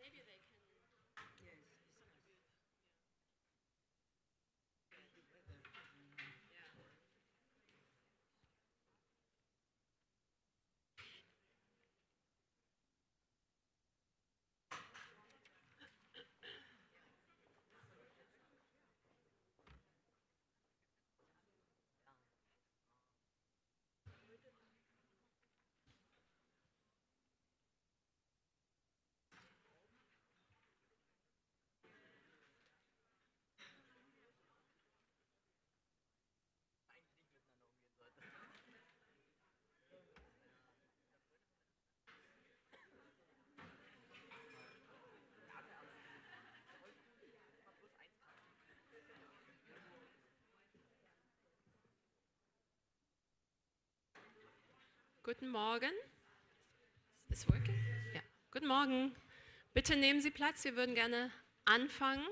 Guten Morgen. Is this working? Ja. Guten Morgen. Bitte nehmen Sie Platz. Wir würden gerne anfangen.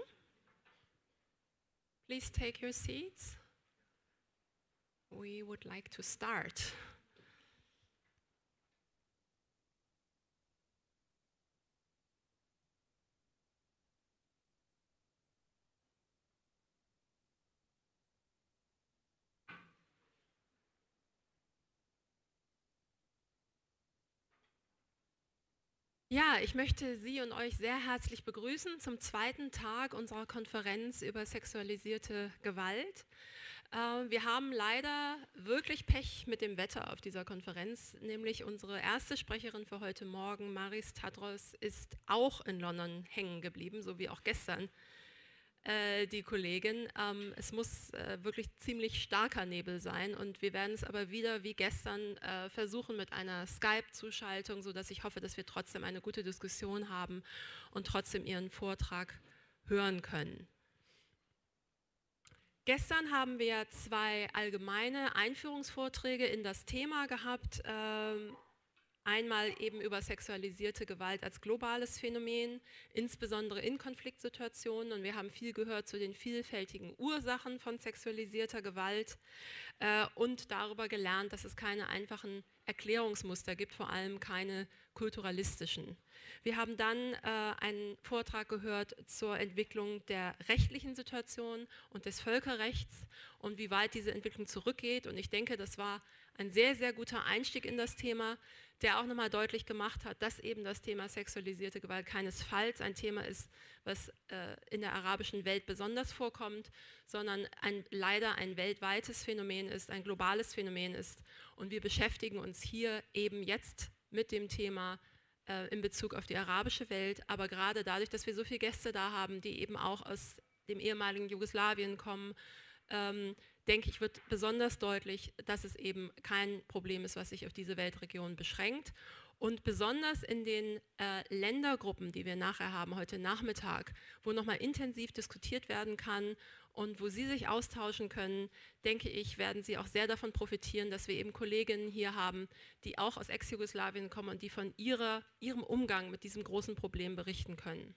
Please take your seats. We would like to start. Ja, ich möchte Sie und euch sehr herzlich begrüßen zum zweiten Tag unserer Konferenz über sexualisierte Gewalt. Wir haben leider wirklich Pech mit dem Wetter auf dieser Konferenz, nämlich unsere erste Sprecherin für heute Morgen, Maris Tadros, ist auch in London hängen geblieben, so wie auch gestern die Kollegin. Es muss wirklich ziemlich starker Nebel sein und wir werden es aber wieder wie gestern versuchen mit einer Skype-Zuschaltung, sodass ich hoffe, dass wir trotzdem eine gute Diskussion haben und trotzdem Ihren Vortrag hören können. Gestern haben wir zwei allgemeine Einführungsvorträge in das Thema gehabt. Einmal eben über sexualisierte Gewalt als globales Phänomen, insbesondere in Konfliktsituationen. Und wir haben viel gehört zu den vielfältigen Ursachen von sexualisierter Gewalt und darüber gelernt, dass es keine einfachen Erklärungsmuster gibt, vor allem keine kulturalistischen. Wir haben dann einen Vortrag gehört zur Entwicklung der rechtlichen Situation und des Völkerrechts und wie weit diese Entwicklung zurückgeht. Und ich denke, das war ein sehr, sehr guter Einstieg in das Thema, der auch nochmal deutlich gemacht hat, dass eben das Thema sexualisierte Gewalt keinesfalls ein Thema ist, was in der arabischen Welt besonders vorkommt, sondern leider ein weltweites Phänomen ist, ein globales Phänomen ist. Und wir beschäftigen uns hier eben jetzt mit dem Thema in Bezug auf die arabische Welt, aber gerade dadurch, dass wir so viele Gäste da haben, die eben auch aus dem ehemaligen Jugoslawien kommen, denke ich, wird besonders deutlich, dass es eben kein Problem ist, was sich auf diese Weltregion beschränkt. Und besonders in den Ländergruppen, die wir nachher haben, heute Nachmittag, wo nochmal intensiv diskutiert werden kann und wo Sie sich austauschen können, denke ich, werden Sie auch sehr davon profitieren, dass wir eben Kolleginnen hier haben, die auch aus Ex-Jugoslawien kommen und die von ihrem Umgang mit diesem großen Problem berichten können.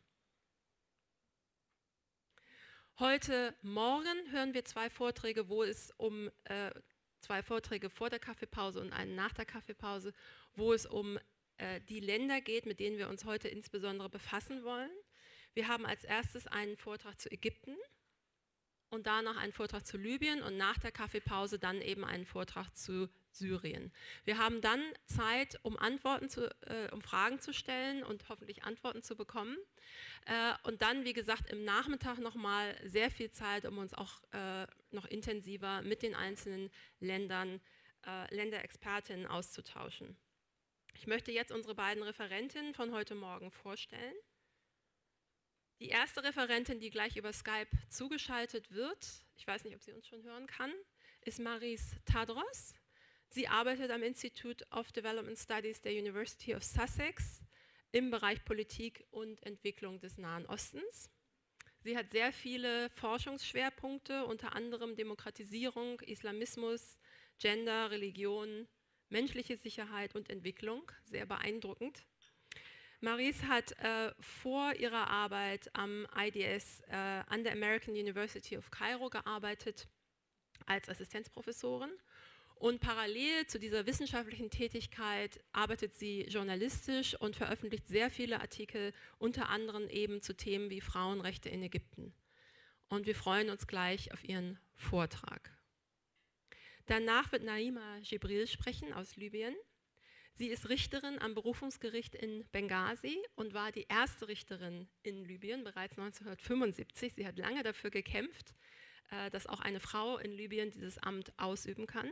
Heute Morgen hören wir zwei Vorträge, wo es um zwei Vorträge vor der Kaffeepause und einen nach der Kaffeepause, wo es um die Länder geht, mit denen wir uns heute insbesondere befassen wollen. Wir haben als erstes einen Vortrag zu Ägypten und danach einen Vortrag zu Libyen und nach der Kaffeepause dann eben einen Vortrag zu Syrien. Wir haben dann Zeit, um Fragen zu stellen und hoffentlich Antworten zu bekommen. Und dann, wie gesagt, im Nachmittag nochmal sehr viel Zeit, um uns auch noch intensiver mit den einzelnen Länderexpertinnen auszutauschen. Ich möchte jetzt unsere beiden Referentinnen von heute Morgen vorstellen. Die erste Referentin, die gleich über Skype zugeschaltet wird, ich weiß nicht, ob sie uns schon hören kann, ist Maris Tadros. Sie arbeitet am Institute of Development Studies der University of Sussex im Bereich Politik und Entwicklung des Nahen Ostens. Sie hat sehr viele Forschungsschwerpunkte, unter anderem Demokratisierung, Islamismus, Gender, Religion, menschliche Sicherheit und Entwicklung. Sehr beeindruckend. Maris hat vor ihrer Arbeit am IDS an der American University of Cairo gearbeitet als Assistenzprofessorin Und parallel zu dieser wissenschaftlichen Tätigkeit arbeitet sie journalistisch und veröffentlicht sehr viele Artikel, unter anderem eben zu Themen wie Frauenrechte in Ägypten. Und wir freuen uns gleich auf ihren Vortrag. Danach wird Naima Jibril sprechen aus Libyen. Sie ist Richterin am Berufungsgericht in Benghazi und war die erste Richterin in Libyen bereits 1975. Sie hat lange dafür gekämpft, dass auch eine Frau in Libyen dieses Amt ausüben kann.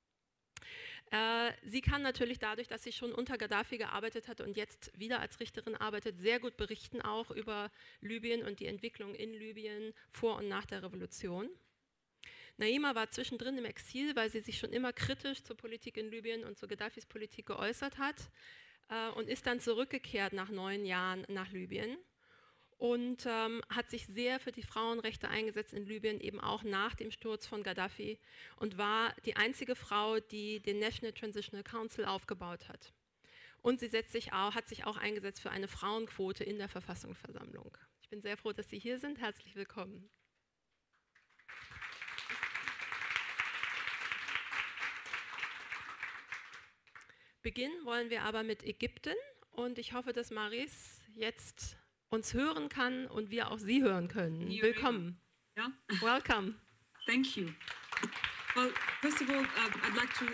Sie kann natürlich dadurch, dass sie schon unter Gaddafi gearbeitet hat und jetzt wieder als Richterin arbeitet, sehr gut berichten auch über Libyen und die Entwicklung in Libyen vor und nach der Revolution. Naima war zwischendrin im Exil, weil sie sich schon immer kritisch zur Politik in Libyen und zu Gaddafis Politik geäußert hat und ist dann zurückgekehrt nach 9 Jahren nach Libyen und hat sich sehr für die Frauenrechte eingesetzt in Libyen, eben auch nach dem Sturz von Gaddafi und war die einzige Frau, die den National Transitional Council aufgebaut hat. Und sie hat sich auch eingesetzt für eine Frauenquote in der Verfassungsversammlung. Ich bin sehr froh, dass Sie hier sind. Herzlich willkommen. Beginnen wollen wir aber mit Ägypten und ich hoffe, dass Maris jetzt uns hören kann und wir auch Sie hören können. Willkommen. Yeah. Welcome. Thank you. Well, first of all, I'd like to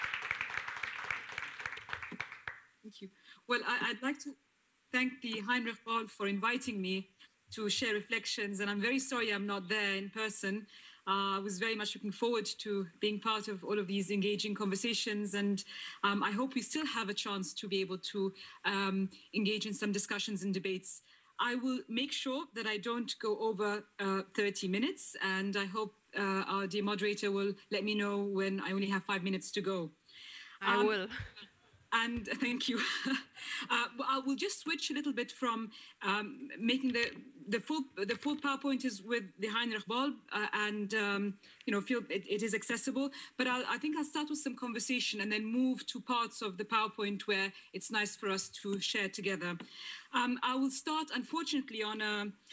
thank you. Well, I'd like to thank the Heinrich Ball for inviting me to share reflections, and I'm very sorry I'm not there in person. I was very much looking forward to being part of all of these engaging conversations, and I hope we still have a chance to be able to engage in some discussions and debates. I will make sure that I don't go over 30 minutes, and I hope our dear moderator will let me know when I only have 5 minutes to go. I will. And thank you. I will just switch a little bit from making the full PowerPoint is with the Heinrich Ball and feel it is accessible. But I think I'll start with some conversation and then move to parts of the PowerPoint where it's nice for us to share together. I will start, unfortunately, on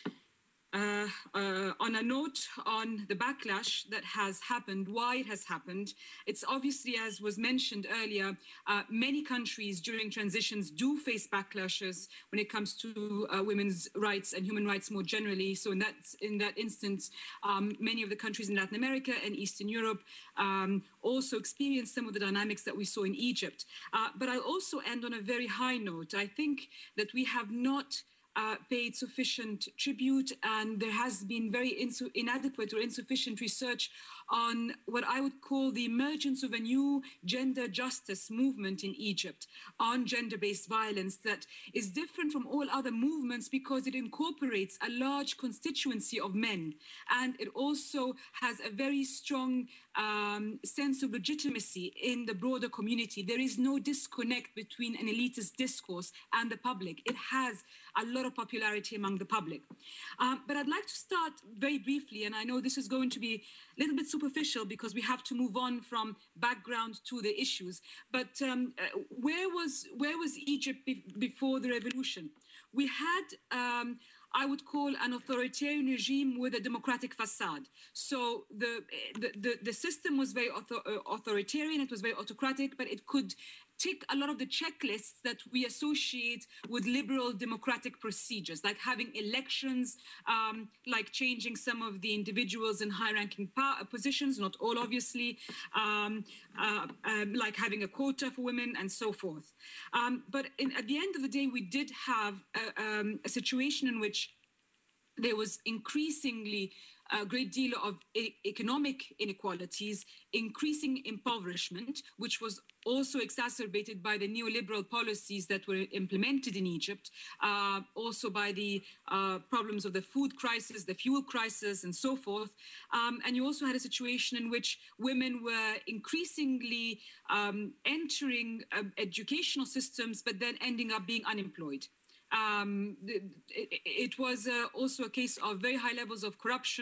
a note on the backlash that has happened, why it has happened. It's obviously, as was mentioned earlier, many countries during transitions do face backlashes when it comes to women's rights and human rights more generally. So in that instance, many of the countries in Latin America and Eastern Europe also experienced some of the dynamics that we saw in Egypt. But I'll also end on a very high note. I think that we have not paid sufficient tribute, and there has been very inadequate or insufficient research on what I would call the emergence of a new gender justice movement in Egypt on gender-based violence that is different from all other movements because it incorporates a large constituency of men, and it also has a very strong sense of legitimacy in the broader community. There is no disconnect between an elitist discourse and the public. It has a lot of popularity among the public. But I'd like to start very briefly, and I know this is going to be a little bit superficial because we have to move on from background to the issues. But where was Egypt before the revolution? We had I would call an authoritarian regime with a democratic facade. So the system was very authoritarian, it was very autocratic, but it could tick a lot of the checklists that we associate with liberal democratic procedures, like having elections, like changing some of the individuals in high-ranking positions, not all obviously, like having a quota for women and so forth. But at the end of the day, we did have a situation in which there was increasingly a great deal of economic inequalities, increasing impoverishment, which was also exacerbated by the neoliberal policies that were implemented in Egypt, also by the problems of the food crisis, the fuel crisis, and so forth. And you also had a situation in which women were increasingly entering educational systems, but then ending up being unemployed. It was also a case of very high levels of corruption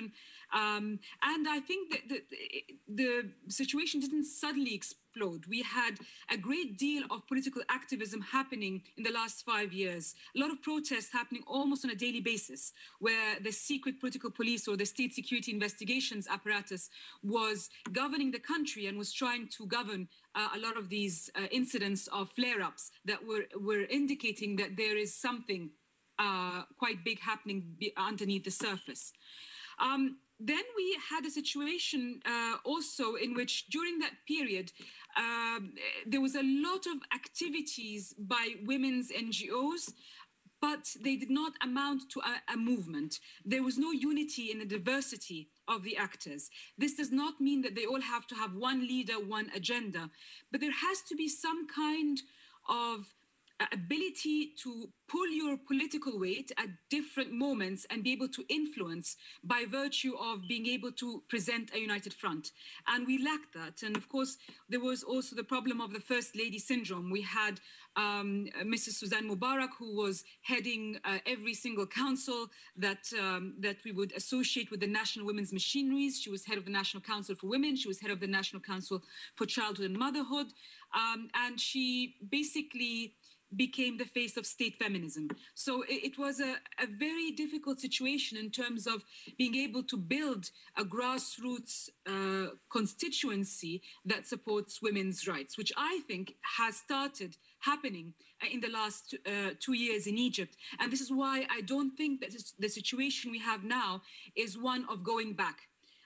And I think that the situation didn't suddenly explode. We had a great deal of political activism happening in the last 5 years. A lot of protests happening almost on a daily basis, where the secret political police or the state security investigations apparatus was governing the country and was trying to govern a lot of these incidents of flare-ups that were indicating that there is something quite big happening underneath the surface. Then we had a situation also in which during that period, there was a lot of activities by women's NGOs, but they did not amount to a movement. There was no unity in the diversity of the actors. This does not mean that they all have to have one leader, one agenda, but there has to be some kind of ability to pull your political weight at different moments and be able to influence by virtue of being able to present a united front. And we lacked that. And of course, there was also the problem of the First Lady syndrome. We had Mrs. Suzanne Mubarak, who was heading every single council that we would associate with the National Women's Machineries. She was head of the National Council for Women. She was head of the National Council for Childhood and Motherhood. And she basically became the face of state feminism. So it was a very difficult situation in terms of being able to build a grassroots constituency that supports women's rights, which I think has started happening in the last 2 years in Egypt. And this is why I don't think that the situation we have now is one of going back.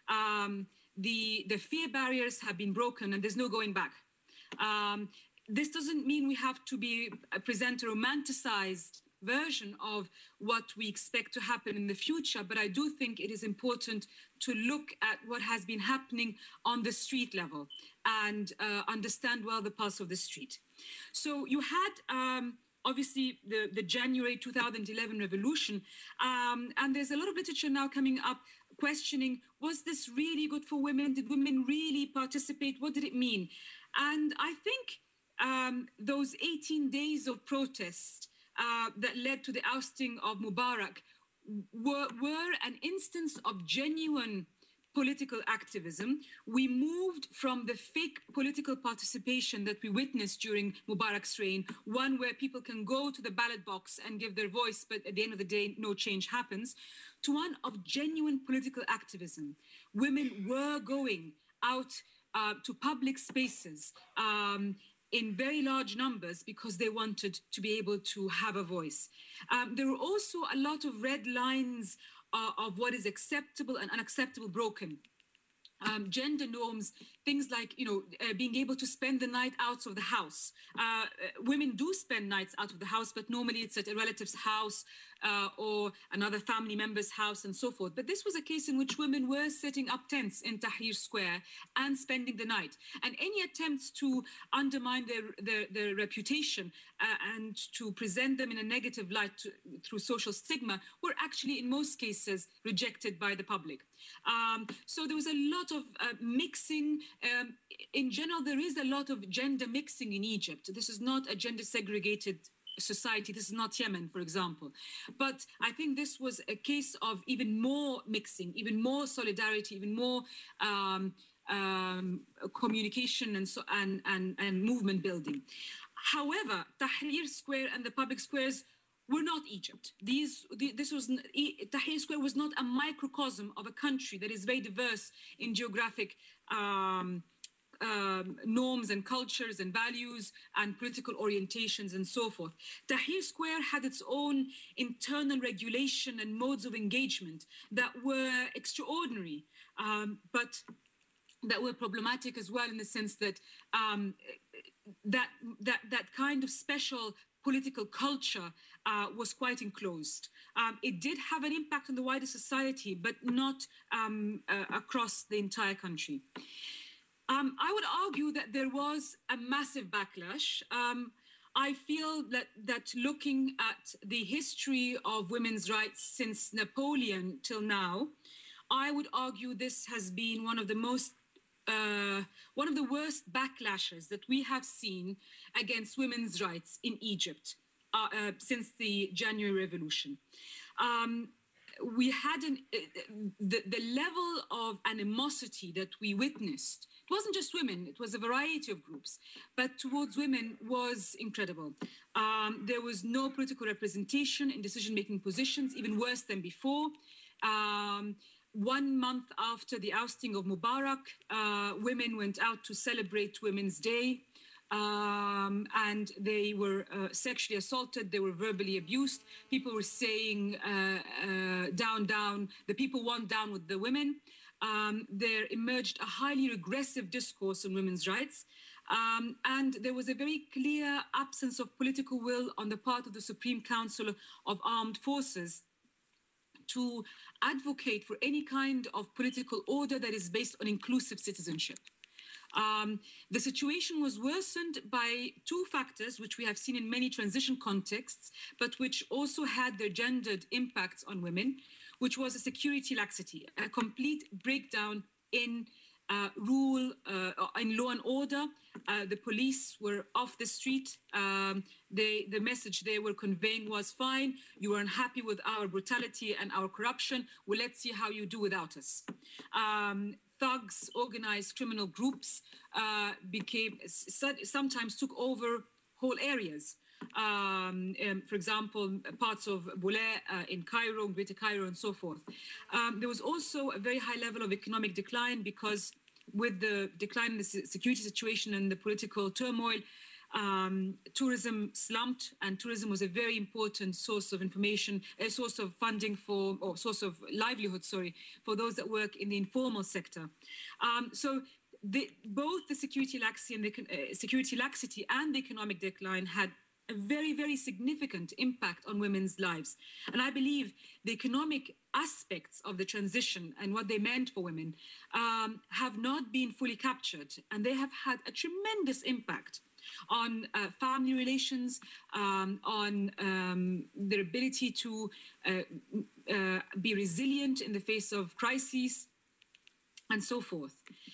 The fear barriers have been broken and there's no going back. This doesn't mean we have to present a romanticized version of what we expect to happen in the future, but I do think it is important to look at what has been happening on the street level and understand well the pulse of the street. So you had obviously the January 2011 revolution, and there's a lot of literature now coming up questioning, was this really good for women? Did women really participate? What did it mean? And I think those 18 days of protest that led to the ousting of Mubarak were an instance of genuine political activism. We moved from the fake political participation that we witnessed during Mubarak's reign, one where people can go to the ballot box and give their voice, but at the end of the day, no change happens, to one of genuine political activism. Women were going out to public spaces in very large numbers because they wanted to be able to have a voice. There were also a lot of red lines of what is acceptable and unacceptable broken. Gender norms, things like, being able to spend the night out of the house. Women do spend nights out of the house, but normally it's at a relative's house or another family member's house and so forth. But this was a case in which women were setting up tents in Tahrir Square and spending the night. And any attempts to undermine their reputation and to present them in a negative light through social stigma were actually, in most cases, rejected by the public. So there was a lot of mixing. In general, there is a lot of gender mixing in Egypt. This is not a gender segregated society. This is not Yemen, for example. But I think this was a case of even more mixing, even more solidarity, even more communication and movement building. However, Tahrir Square and the public squares were not Egypt. Tahrir Square was not a microcosm of a country that is very diverse in geographic norms and cultures and values and political orientations and so forth. Tahrir Square had its own internal regulation and modes of engagement that were extraordinary, but that were problematic as well, in the sense that that kind of special political culture was quite enclosed. It did have an impact on the wider society, but not across the entire country. I would argue that there was a massive backlash. I feel that looking at the history of women's rights since Napoleon till now, I would argue this has been one of the worst backlashes that we have seen against women's rights in Egypt since the January Revolution. we had the level of animosity that we witnessed. It wasn't just women, it was a variety of groups, but towards women was incredible. There was no political representation in decision-making positions, even worse than before. 1 month after the ousting of Mubarak, women went out to celebrate Women's Day. And they were sexually assaulted, they were verbally abused. People were saying, down, down, the people want down with the women. There emerged a highly regressive discourse on women's rights. And there was a very clear absence of political will on the part of the Supreme Council of Armed Forces to advocate for any kind of political order that is based on inclusive citizenship. The situation was worsened by two factors, which we have seen in many transition contexts, but which also had their gendered impacts on women, which was a security laxity, a complete breakdown in rule, in law and order. The police were off the street. The message they were conveying was, fine, you are unhappy with our brutality and our corruption, well, let's see how you do without us. Thugs, organized criminal groups sometimes took over whole areas. For example, parts of Boulay in Cairo, Greater Cairo, and so forth. There was also a very high level of economic decline because with the decline in the security situation and the political turmoil, tourism slumped, and tourism was a very important source of information, a source of funding for, or source of livelihood, for those that work in the informal sector. So both the security laxity and the economic decline had a very, very significant impact on women's lives. And I believe the economic aspects of the transition and what they meant for women have not been fully captured, and they have had a tremendous impact on family relations, on their ability to be resilient in the face of crises, and so forth.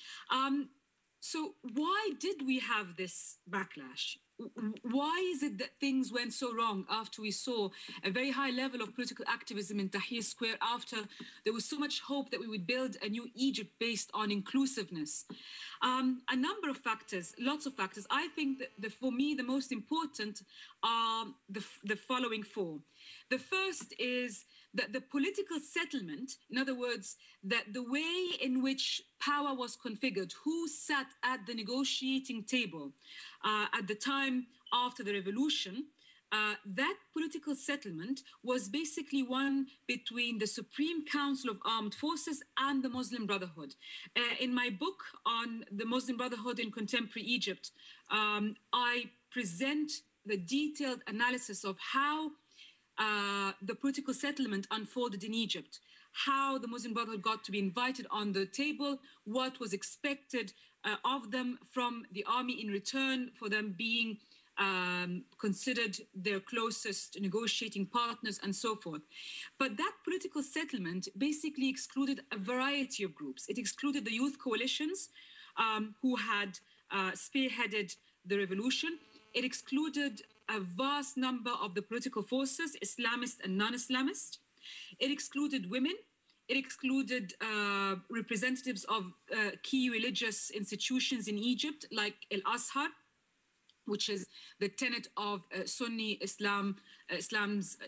So why did we have this backlash? Why is it that things went so wrong after we saw a very high level of political activism in Tahrir Square, after there was so much hope that we would build a new Egypt based on inclusiveness? A number of factors, lots of factors. I think that for me, the most important are the following four. The first is that the political settlement, in other words, that the way in which power was configured, who sat at the negotiating table at the time after the revolution, that political settlement was basically one between the Supreme Council of Armed Forces and the Muslim Brotherhood. In my book on the Muslim Brotherhood in contemporary Egypt, I present the detailed analysis of how the political settlement unfolded in Egypt, how the Muslim Brotherhood got to be invited on the table, what was expected of them from the army in return for them being considered their closest negotiating partners, and so forth. But that political settlement basically excluded a variety of groups. It excluded the youth coalitions who had spearheaded the revolution. It excluded a vast number of the political forces, Islamist and non-Islamist. It excluded women. It excluded representatives of key religious institutions in Egypt, like Al-Azhar, which is the tenet of Sunni Islam's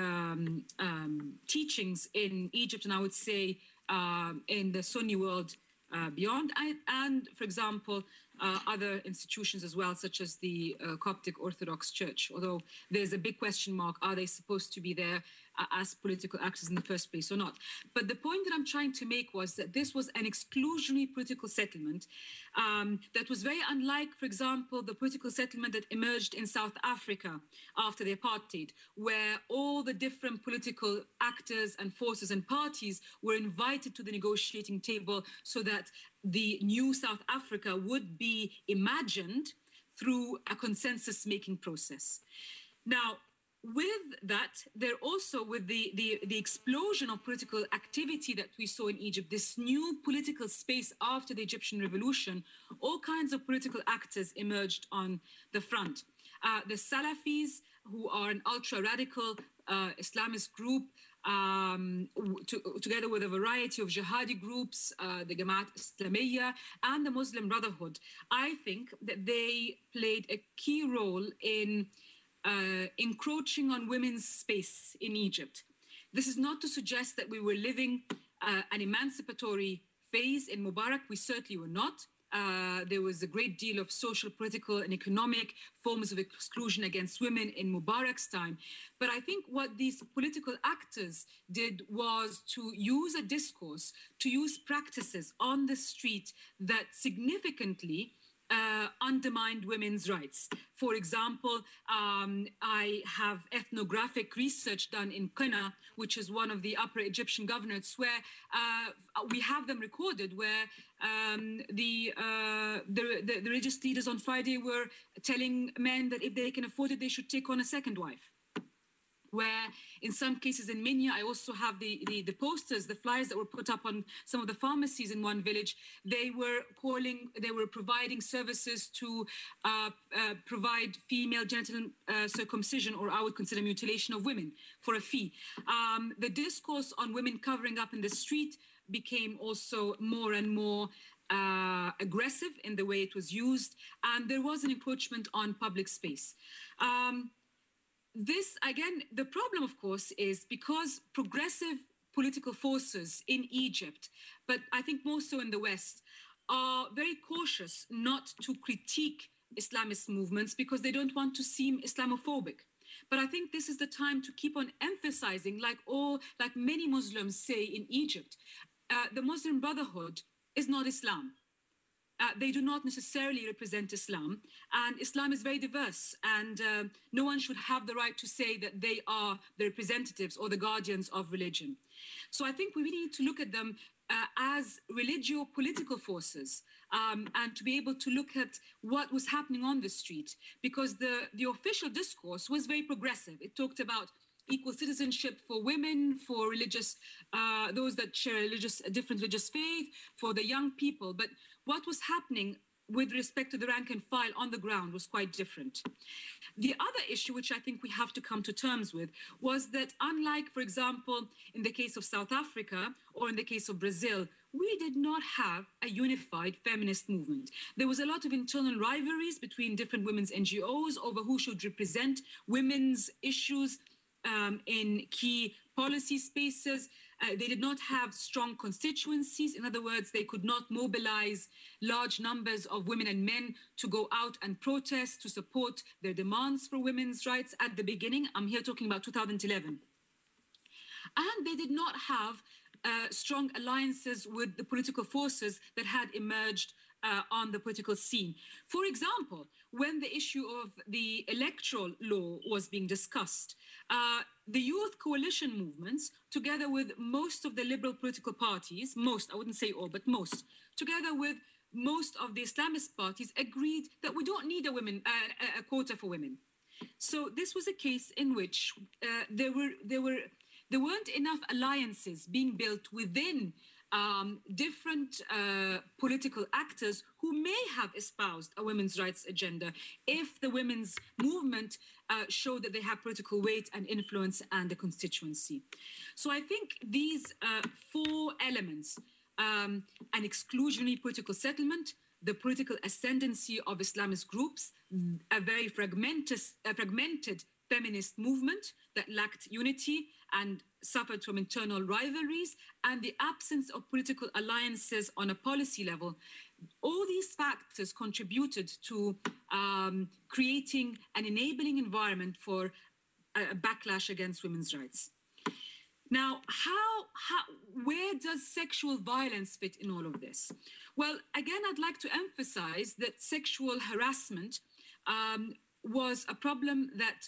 teachings in Egypt, and I would say in the Sunni world beyond, and for example, other institutions as well, such as the Coptic Orthodox Church, although there's a big question mark, are they supposed to be there as political actors in the first place or not? But the point that I'm trying to make was that this was an exclusionary political settlement that was very unlike, for example, the political settlement that emerged in South Africa after the apartheid, where all the different political actors and forces and parties were invited to the negotiating table so that the new South Africa would be imagined through a consensus-making process. Now, with that, there also, with the explosion of political activity that we saw in Egypt, this new political space after the Egyptian revolution, all kinds of political actors emerged on the front. The Salafis, who are an ultra-radical Islamist group, together with a variety of jihadi groups, the Jamaat Islamiyya and the Muslim Brotherhood, I think that they played a key role in encroaching on women's space in Egypt. This is not to suggest that we were living an emancipatory phase in Mubarak. We certainly were not. There was a great deal of social, political, and economic forms of exclusion against women in Mubarak's time. But I think what these political actors did was to use a discourse, to use practices on the street that significantly undermined women's rights. For example, I have ethnographic research done in Qina, which is one of the upper Egyptian governorates, where we have them recorded, where the religious leaders on Friday were telling men that if they can afford it, they should take on a second wife. Where in some cases in Minya, I also have the posters, the flyers that were put up on some of the pharmacies in one village. They were providing services to provide female genital circumcision, or I would consider mutilation of women, for a fee. The discourse on women covering up in the street became also more and more aggressive in the way it was used, and there was an encroachment on public space. This, again, the problem, of course, is because progressive political forces in Egypt, but I think more so in the West, are very cautious not to critique Islamist movements because they don't want to seem Islamophobic. But I think this is the time to keep on emphasizing, like many Muslims say in Egypt, the Muslim Brotherhood is not Islam. They do not necessarily represent Islam, and Islam is very diverse, and no one should have the right to say that they are the representatives or the guardians of religion. So I think we really need to look at them as religio-political forces, and to be able to look at what was happening on the street, because the official discourse was very progressive. It talked about equal citizenship for women, for religious, those that share a different religious faith, for the young people. But what was happening with respect to the rank and file on the ground was quite different. The other issue, which I think we have to come to terms with, was that unlike, for example, in the case of South Africa or in the case of Brazil, we did not have a unified feminist movement. There was a lot of internal rivalries between different women's NGOs over who should represent women's issues in key policy spaces. They did not have strong constituencies. In other words, they could not mobilize large numbers of women and men to go out and protest, to support their demands for women's rights at the beginning. I'm here talking about 2011. And they did not have strong alliances with the political forces that had emerged on the political scene. For example, when the issue of the electoral law was being discussed, the youth coalition movements, together with most of the liberal political parties, most, I wouldn't say all, but most, together with most of the Islamist parties, agreed that we don't need a quota for women. So this was a case in which there weren't enough alliances being built within different political actors who may have espoused a women's rights agenda if the women's movement showed that they have political weight and influence and a constituency. So I think these four elements, an exclusionary political settlement, the political ascendancy of Islamist groups, a very fragmented feminist movement that lacked unity and suffered from internal rivalries, and the absence of political alliances on a policy level. All these factors contributed to creating an enabling environment for a backlash against women's rights. Now, where does sexual violence fit in all of this? Well, again, I'd like to emphasize that sexual harassment was a problem that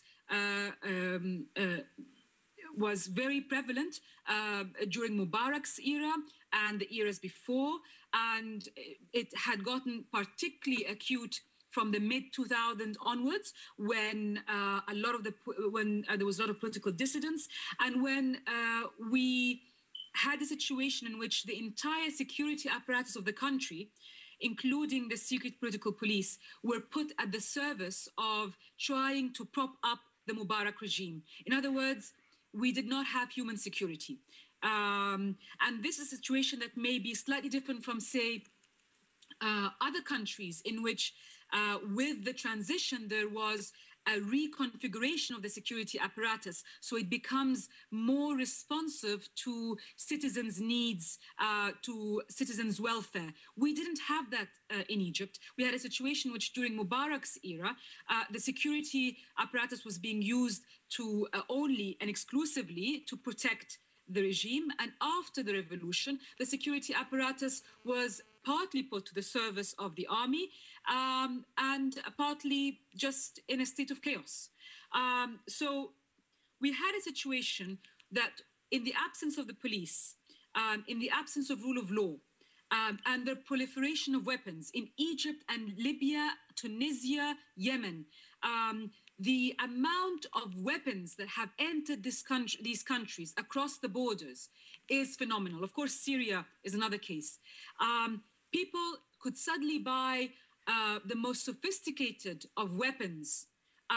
was very prevalent during Mubarak's era and the eras before, and it had gotten particularly acute from the mid-2000s onwards, when there was a lot of political dissidence, and when we had a situation in which the entire security apparatus of the country, including the secret political police, were put at the service of trying to prop up the Mubarak regime. In other words, we did not have human security. And this is a situation that may be slightly different from, say, other countries in which, with the transition, there was a reconfiguration of the security apparatus, so it becomes more responsive to citizens' needs, to citizens' welfare. We didn't have that in Egypt. We had a situation which, during Mubarak's era, the security apparatus was being used to only and exclusively to protect the regime. And after the revolution, the security apparatus was partly put to the service of the army, and partly just in a state of chaos. So we had a situation that, in the absence of the police, in the absence of rule of law, and the proliferation of weapons in Egypt and Libya, Tunisia, Yemen, the amount of weapons that have entered these countries across the borders is phenomenal. Of course, Syria is another case. People could suddenly buy the most sophisticated of weapons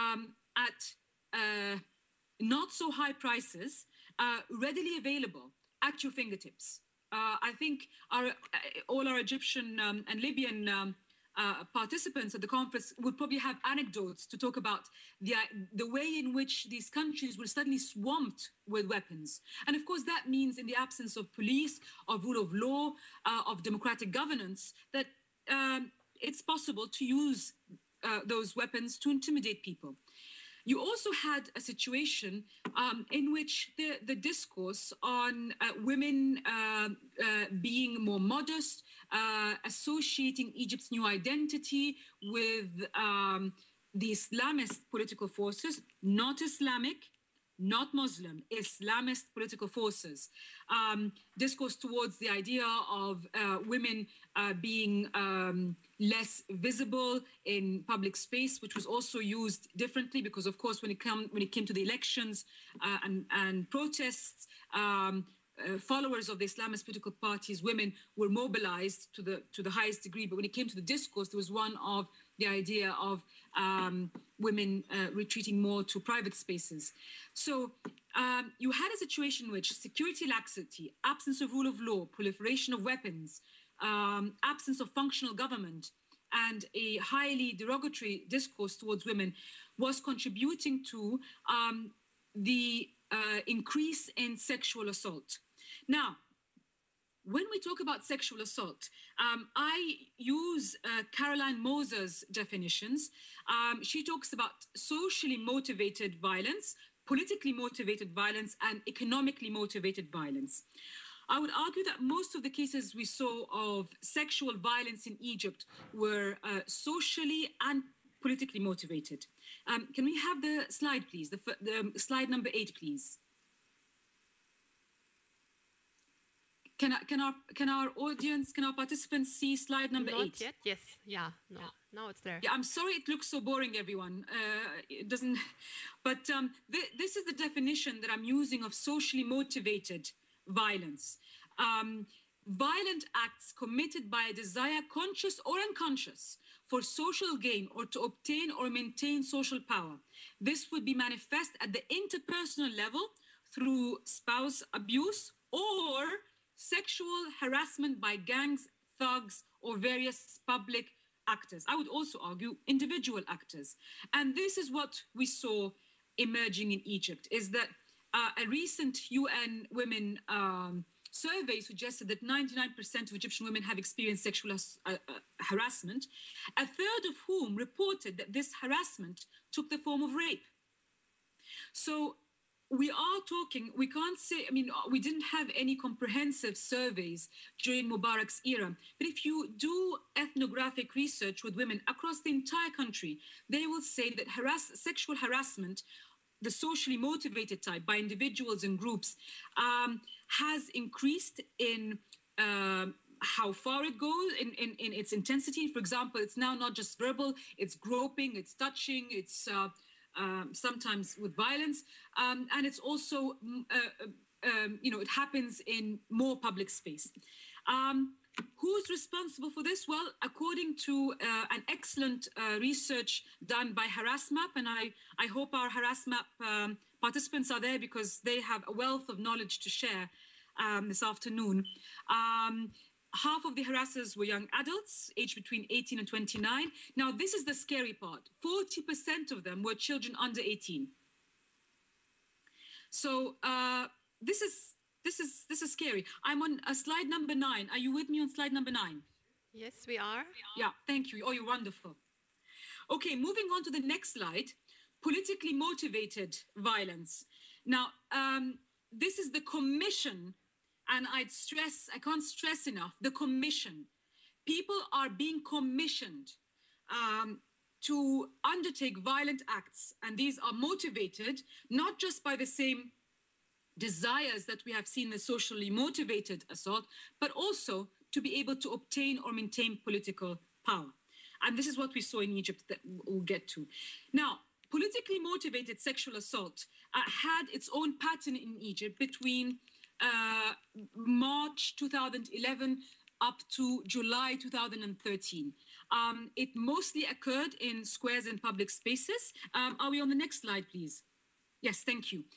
at not so high prices, readily available at your fingertips. I think all our Egyptian and Libyan participants at the conference would probably have anecdotes to talk about the way in which these countries were suddenly swamped with weapons. And of course, that means, in the absence of police, of rule of law, of democratic governance, that it's possible to use those weapons to intimidate people. You also had a situation in which the discourse on women being more modest, associating Egypt's new identity with the Islamist political forces, not Islamic, not Muslim, Islamist political forces. Discourse towards the idea of women being less visible in public space, which was also used differently, because, of course, when it came to the elections and protests, followers of the Islamist political parties, women were mobilized to the highest degree. But when it came to the discourse, there was one of the idea of women retreating more to private spaces. So you had a situation in which security laxity, absence of rule of law, proliferation of weapons, absence of functional government, and a highly derogatory discourse towards women was contributing to the increase in sexual assault. Now, when we talk about sexual assault, I use Caroline Moser's definitions. She talks about socially motivated violence, politically motivated violence, and economically motivated violence. I would argue that most of the cases we saw of sexual violence in Egypt were socially and politically motivated. Can we have the slide, please? The slide number 8, please. Can our audience, can our participants see slide number 8? Not yet. Yes. Yeah. No. Now it's there. Yeah. I'm sorry it looks so boring, everyone. It doesn't. But this is the definition that I'm using of socially motivated violence. Violent acts committed by a desire, conscious or unconscious, for social gain or to obtain or maintain social power. This would be manifest at the interpersonal level through spouse abuse or sexual harassment by gangs, thugs, or various public actors. I would also argue individual actors. And this is what we saw emerging in Egypt, is that a recent UN Women survey suggested that 99% of Egyptian women have experienced sexual harassment, a third of whom reported that this harassment took the form of rape. So we are talking, we can't say, I mean, we didn't have any comprehensive surveys during Mubarak's era, but if you do ethnographic research with women across the entire country, they will say that sexual harassment, the socially motivated type by individuals and groups, has increased in how far it goes, in its intensity. For example, it's now not just verbal, it's groping, it's touching, it's sometimes with violence, and it's also, it happens in more public space. Who's responsible for this? Well, according to an excellent research done by Harassmap, and I hope our Harassmap participants are there because they have a wealth of knowledge to share this afternoon. Half of the harassers were young adults, aged between 18 and 29. Now, this is the scary part. 40% of them were children under 18. So this is scary. I'm on slide number 9. Are you with me on slide number 9? Yes, we are. Yeah, thank you. Oh, you're wonderful. Okay, moving on to the next slide. Politically motivated violence. Now, this is the commission. And I can't stress enough, the commission. People are being commissioned to undertake violent acts. And these are motivated not just by the same desires that we have seen the socially motivated assault, but also to be able to obtain or maintain political power. And this is what we saw in Egypt that we'll get to. Now, politically motivated sexual assault had its own pattern in Egypt between March 2011 up to July 2013. It mostly occurred in squares and public spaces. Are we on the next slide, please? Yes, thank you.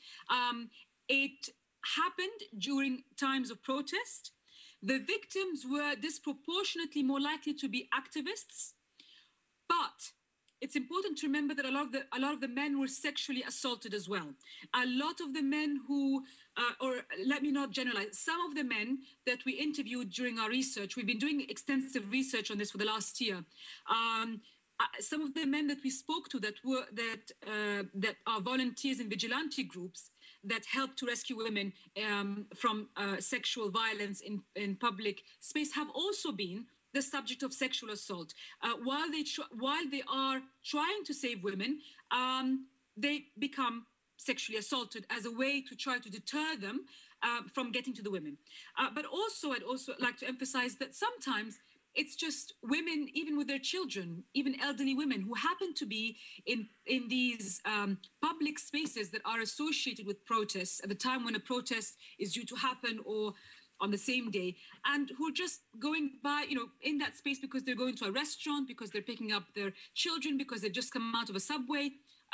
It happened during times of protest. The victims were disproportionately more likely to be activists, but it's important to remember that a lot of the men were sexually assaulted as well. A lot of the men who, or let me not generalize, some of the men that we interviewed during our research, we've been doing extensive research on this for the last year. Some of the men that we spoke to that are volunteers in vigilante groups that help to rescue women from sexual violence in public space have also been the subject of sexual assault. While they are trying to save women, they become sexually assaulted as a way to try to deter them from getting to the women. But also, I'd also like to emphasize that sometimes it's just women, even with their children, even elderly women who happen to be in these public spaces that are associated with protests at the time when a protest is due to happen or on the same day, and who are just going by, in that space because they're going to a restaurant, because they're picking up their children, because they've just come out of a subway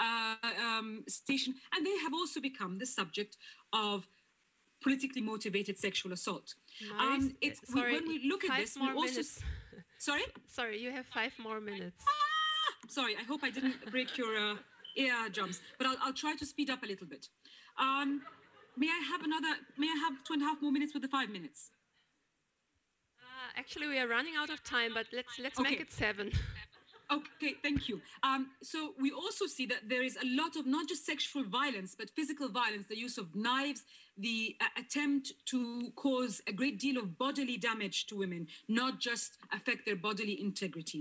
station, and they have also become the subject of politically motivated sexual assault. Sorry, when we look at this, we also... Minutes. Sorry? Sorry, you have 5 more minutes. Sorry, I hope I didn't break your eardrums, but I'll try to speed up a little bit. May I have 2.5 more minutes with the 5 minutes? Actually, we are running out of time, but let's Okay. make it 7. Okay, thank you. So we also see that there is a lot of not just sexual violence, but physical violence, the use of knives, the attempt to cause a great deal of bodily damage to women, not just affect their bodily integrity.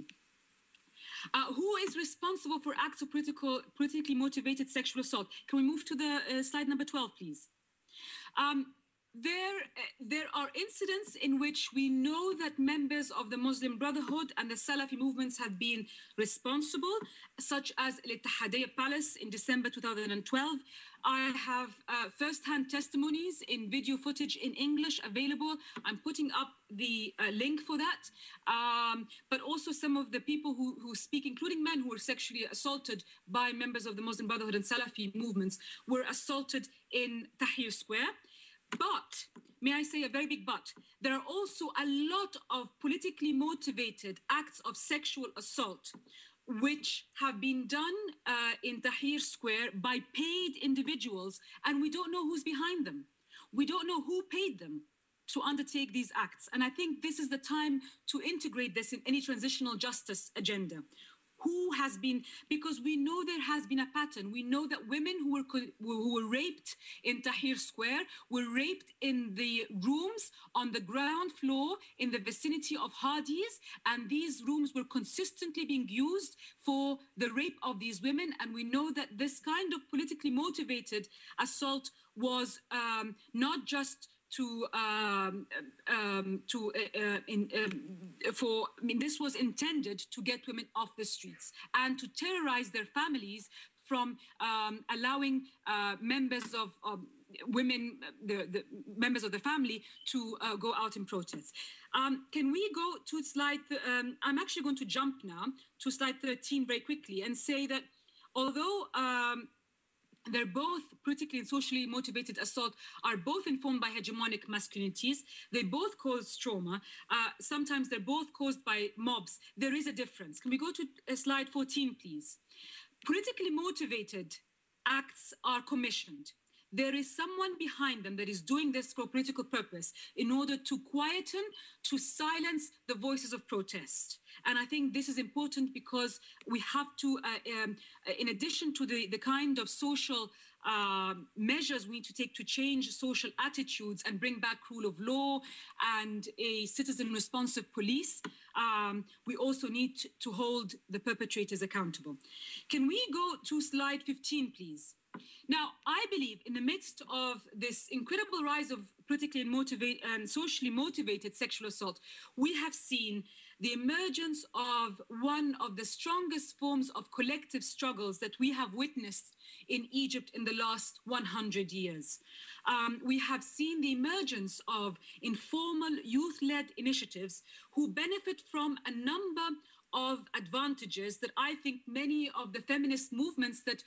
Who is responsible for acts of politically motivated sexual assault? Can we move to the slide number 12, please? There are incidents in which we know that members of the Muslim Brotherhood and the Salafi movements have been responsible, such as Al-Ittihadiyya Palace in December 2012. I have first-hand testimonies in video footage in English available. I'm putting up the link for that. But also some of the people who speak, including men who were sexually assaulted by members of the Muslim Brotherhood and Salafi movements, were assaulted in Tahrir Square. But, may I say a very big but, there are also a lot of politically motivated acts of sexual assault which have been done in Tahrir Square by paid individuals, and we don't know who's behind them. We don't know who paid them to undertake these acts. And I think this is the time to integrate this in any transitional justice agenda. Who has been, because we know there has been a pattern. We know that women who were raped in Tahrir Square were raped in the rooms on the ground floor in the vicinity of Hadi's, and these rooms were consistently being used for the rape of these women. And we know that this kind of politically motivated assault was not just this was intended to get women off the streets and to terrorize their families from allowing members of women, the members of the family, to go out in protests. Can we go to slide? I'm actually going to jump now to slide 13 very quickly and say that although they're both politically and socially motivated assault are both informed by hegemonic masculinities. They both cause trauma. Sometimes they're both caused by mobs. There is a difference. Can we go to slide 14, please? Politically motivated acts are commissioned. There is someone behind them that is doing this for a political purpose in order to quieten, to silence the voices of protest. And I think this is important because we have to, in addition to the kind of social measures we need to take to change social attitudes and bring back rule of law and a citizen responsive police, we also need to hold the perpetrators accountable. Can we go to slide 15, please? Now, I believe in the midst of this incredible rise of politically and socially motivated sexual assault, we have seen the emergence of one of the strongest forms of collective struggles that we have witnessed in Egypt in the last 100 years. We have seen the emergence of informal youth-led initiatives who benefit from a number of advantages that I think many of the feminist movements that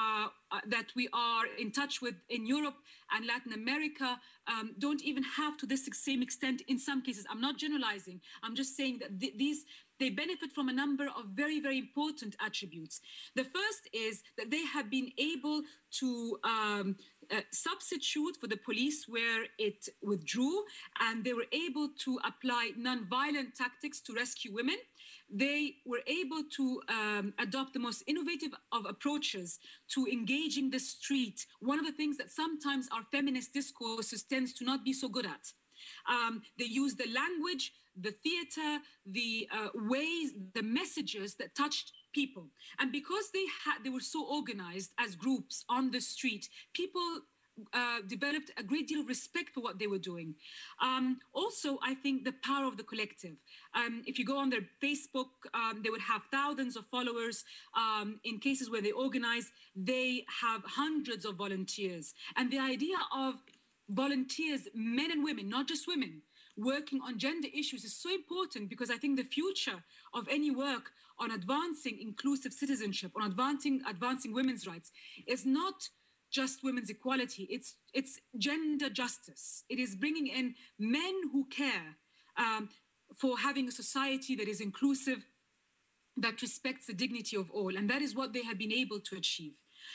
we are in touch with in Europe and Latin America don't even have to this same extent in some cases. I'm not generalizing. I'm just saying that they benefit from a number of very, very important attributes. The first is that they have been able to substitute for the police where it withdrew, and they were able to apply non-violent tactics to rescue women. They were able to adopt the most innovative of approaches to engaging the street, one of the things that sometimes our feminist discourses tends to not be so good at. They use the language, the theater, the ways, the messages that touched people. And because they were so organized as groups on the street, people developed a great deal of respect for what they were doing. Also, I think the power of the collective. If you go on their Facebook, they would have thousands of followers. In cases where they organize, they have hundreds of volunteers. And the idea of volunteers, men and women, not just women, working on gender issues is so important, because I think the future of any work on advancing inclusive citizenship, on advancing women's rights, is not just women's equality, it's gender justice. It is bringing in men who care for having a society that is inclusive, that respects the dignity of all. And that is what they have been able to achieve.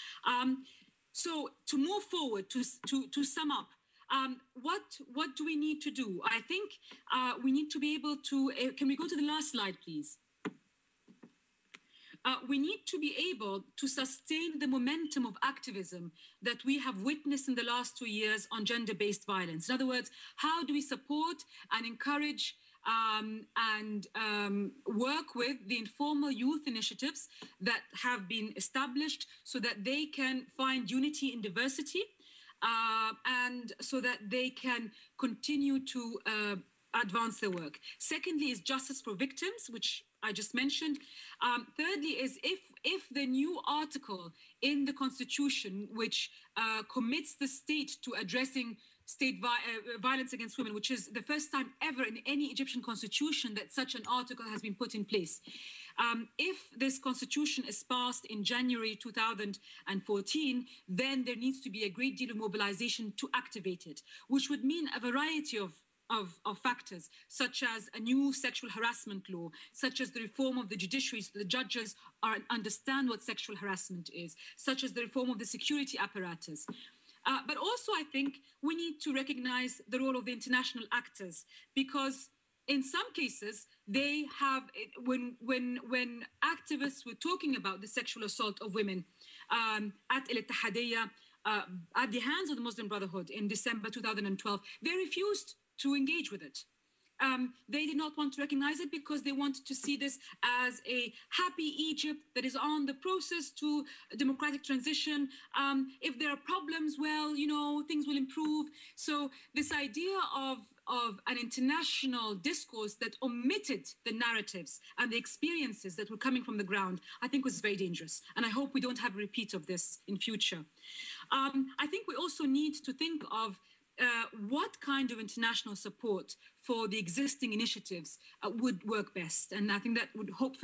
So to move forward, to sum up, what do we need to do? I think we need to be able to, can we go to the last slide, please? We need to be able to sustain the momentum of activism that we have witnessed in the last 2 years on gender-based violence. In other words, how do we support and encourage and work with the informal youth initiatives that have been established so that they can find unity in diversity, and so that they can continue to advance their work. Secondly is justice for victims, which I just mentioned. Thirdly is if the new article in the Constitution, which commits the state to addressing state violence against women, which is the first time ever in any Egyptian constitution that such an article has been put in place. If this constitution is passed in January 2014, then there needs to be a great deal of mobilization to activate it, which would mean a variety of factors, such as a new sexual harassment law, such as the reform of the judiciary so the judges understand what sexual harassment is, such as the reform of the security apparatus. But also, I think we need to recognize the role of the international actors, because in some cases, they have, when activists were talking about the sexual assault of women at El Ittihadiyya, at the hands of the Muslim Brotherhood in December 2012, they refused to engage with it. They did not want to recognize it because they wanted to see this as a happy Egypt that is on the process to a democratic transition. If there are problems, well, you know, things will improve. So this idea of an international discourse that omitted the narratives and the experiences that were coming from the ground, I think was very dangerous. And I hope we don't have a repeat of this in future. I think we also need to think of what kind of international support for the existing initiatives would work best. And I think that would hopefully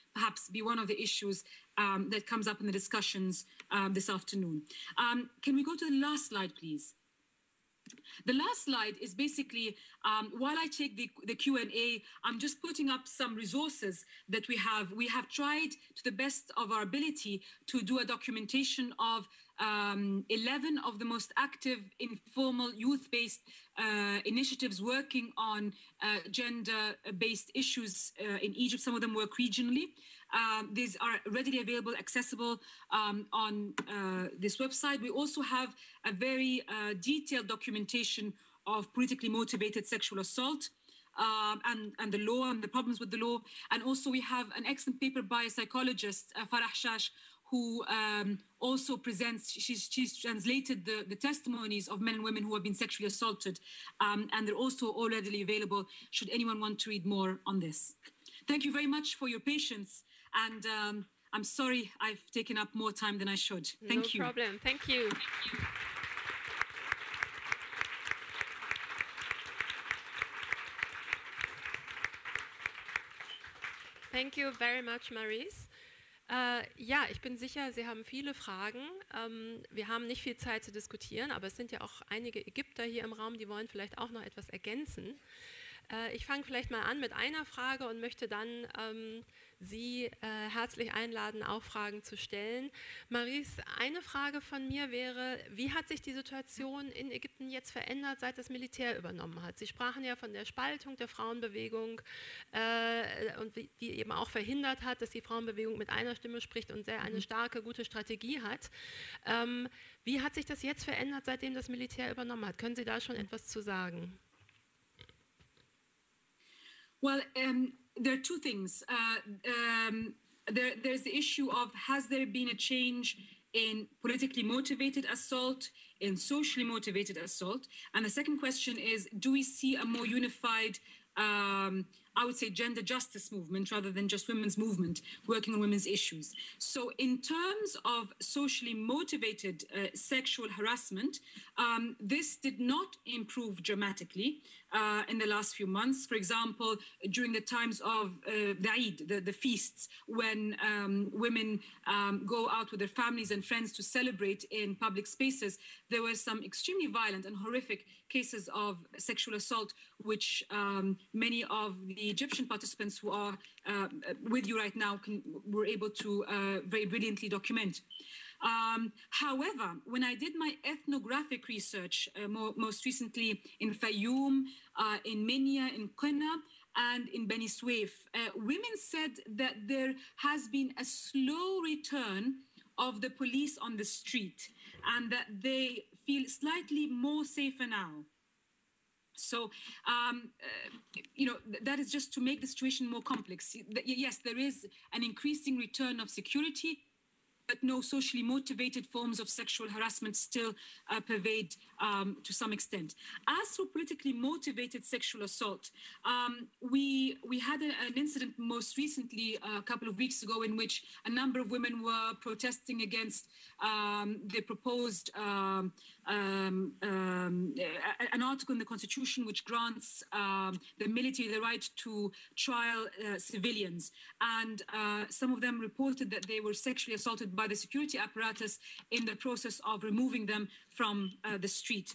perhaps be one of the issues that comes up in the discussions this afternoon. Can we go to the last slide, please? The last slide is basically, while I take the Q&A, I'm just putting up some resources that we have. We have tried to the best of our ability to do a documentation of 11 of the most active informal youth-based initiatives working on gender-based issues in Egypt. Some of them work regionally. These are readily available, accessible on this website. We also have a very detailed documentation of politically motivated sexual assault and the law and the problems with the law. And also we have an excellent paper by a psychologist, Farah Shash, who also presents, she's translated the testimonies of men and women who have been sexually assaulted. And they're also all readily available should anyone want to read more on this. Thank you very much for your patience. And I'm sorry I've taken up more time than I should. Thank you. No problem. Thank you. Thank you very much, Maurice. Ja, ich bin sicher, Sie haben viele Fragen. Wir haben nicht viel Zeit zu diskutieren, aber es sind ja auch einige Ägypter hier im Raum, die wollen vielleicht auch noch etwas ergänzen. Ich fange vielleicht mal an mit einer Frage und möchte dann Sie herzlich einladen, auch Fragen zu stellen. Maurice, eine Frage von mir wäre, wie hat sich die Situation in Ägypten jetzt verändert, seit das Militär übernommen hat? Sie sprachen ja von der Spaltung der Frauenbewegung und die eben auch verhindert hat, dass die Frauenbewegung mit einer Stimme spricht und sehr eine starke, gute Strategie hat. Wie hat sich das jetzt verändert, seitdem das Militär übernommen hat? Können Sie da schon etwas zu sagen? Well, there are two things. There's the issue of, has there been a change in politically motivated assault, in socially motivated assault? And the second question is, do we see a more unified, I would say, gender justice movement rather than just women's movement working on women's issues? So in terms of socially motivated sexual harassment, this did not improve dramatically in the last few months. For example, during the times of the Eid, the feasts, when women go out with their families and friends to celebrate in public spaces, there were some extremely violent and horrific cases of sexual assault, which many of the Egyptian participants who are with you right now were able to very brilliantly document. However, when I did my ethnographic research, most recently in Fayoum, in Minya, in Qina, and in Beni Suef, women said that there has been a slow return of the police on the street and that they feel slightly more safer now. So, you know, that is just to make the situation more complex. Yes, there is an increasing return of security, but no socially motivated forms of sexual harassment still pervade to some extent. As for politically motivated sexual assault, we had an incident most recently, a couple of weeks ago, in which a number of women were protesting against the proposed an article in the Constitution which grants the military the right to trial civilians. And some of them reported that they were sexually assaulted by the security apparatus in the process of removing them from the street.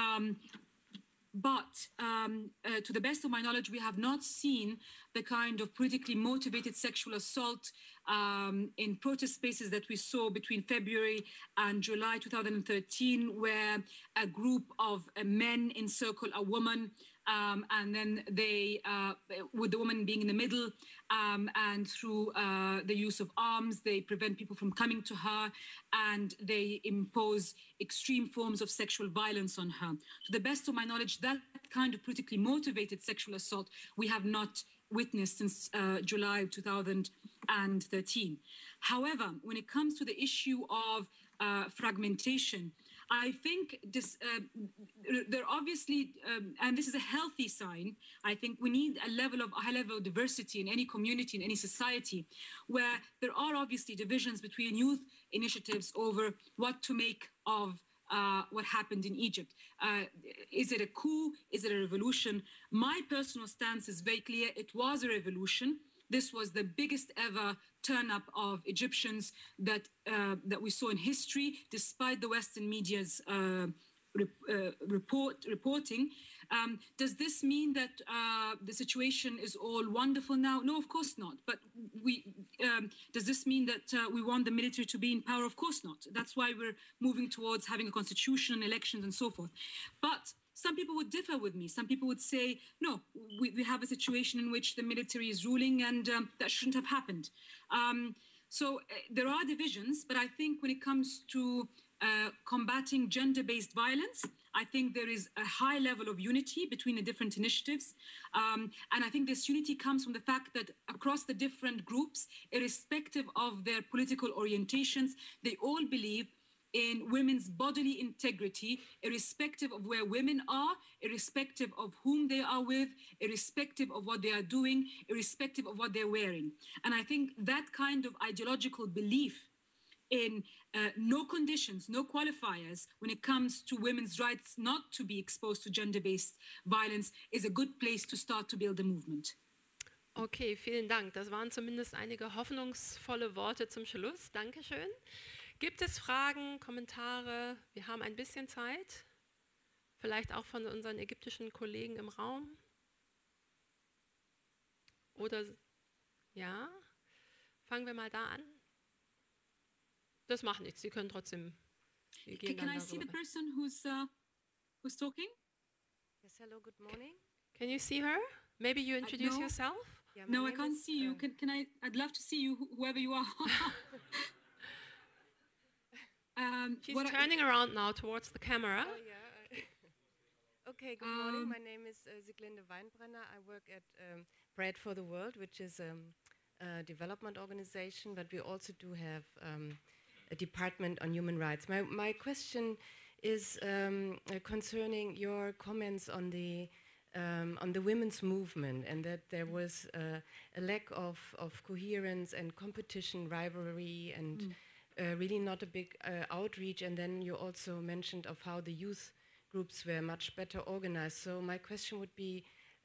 But to the best of my knowledge, we have not seen the kind of politically motivated sexual assault in protest spaces that we saw between February and July 2013, where a group of men encircle a woman, and then they, with the woman being in the middle, and through the use of arms, they prevent people from coming to her, and they impose extreme forms of sexual violence on her. To the best of my knowledge, that kind of politically motivated sexual assault we have not witnessed since July 2013. However, when it comes to the issue of fragmentation, I think this, there obviously, and this is a healthy sign, I think we need a high level of diversity in any community, in any society, where there are obviously divisions between youth initiatives over what to make of what happened in Egypt. Is it a coup? Is it a revolution? My personal stance is very clear. It was a revolution. This was the biggest ever turn-up of Egyptians that we saw in history, despite the Western media's reporting. Does this mean that the situation is all wonderful now? No, of course not. But does this mean that we want the military to be in power? Of course not. That's why we're moving towards having a constitution and elections and so forth. But some people would differ with me. Some people would say, no, we have a situation in which the military is ruling and that shouldn't have happened. So there are divisions, but I think when it comes to combating gender-based violence, I think there is a high level of unity between the different initiatives. And I think this unity comes from the fact that across the different groups, irrespective of their political orientations, they all believe in women's bodily integrity, irrespective of where women are, irrespective of whom they are with, irrespective of what they are doing, irrespective of what they're wearing. And I think that kind of ideological belief in no conditions, no qualifiers when it comes to women's rights not to be exposed to gender-based violence is a good place to start to build a movement. Okay, vielen Dank. Das waren zumindest einige hoffnungsvolle Worte zum Schluss. Dankeschön. Gibt es Fragen, Kommentare? Wir haben ein bisschen Zeit. Vielleicht auch von unseren ägyptischen Kollegen im Raum? Oder, ja? Fangen wir mal da an. Das macht nichts, Sie können trotzdem. Can I see the person who's talking? Yes, hello, good morning. Can you see her? Maybe you introduce yourself? Yeah, no, I can't see you. I'd love to see you, whoever you are. She's turning around now towards the camera. Oh, yeah. Okay, good morning. My name is Sieglinde Weinbrenner. I work at Bread for the World, which is a development organization, but we also do have a department on human rights. My question is concerning your comments on the women's movement, and that there was a lack of coherence and competition, rivalry, and really not a big outreach. And then you also mentioned of how the youth groups were much better organized. So my question would be,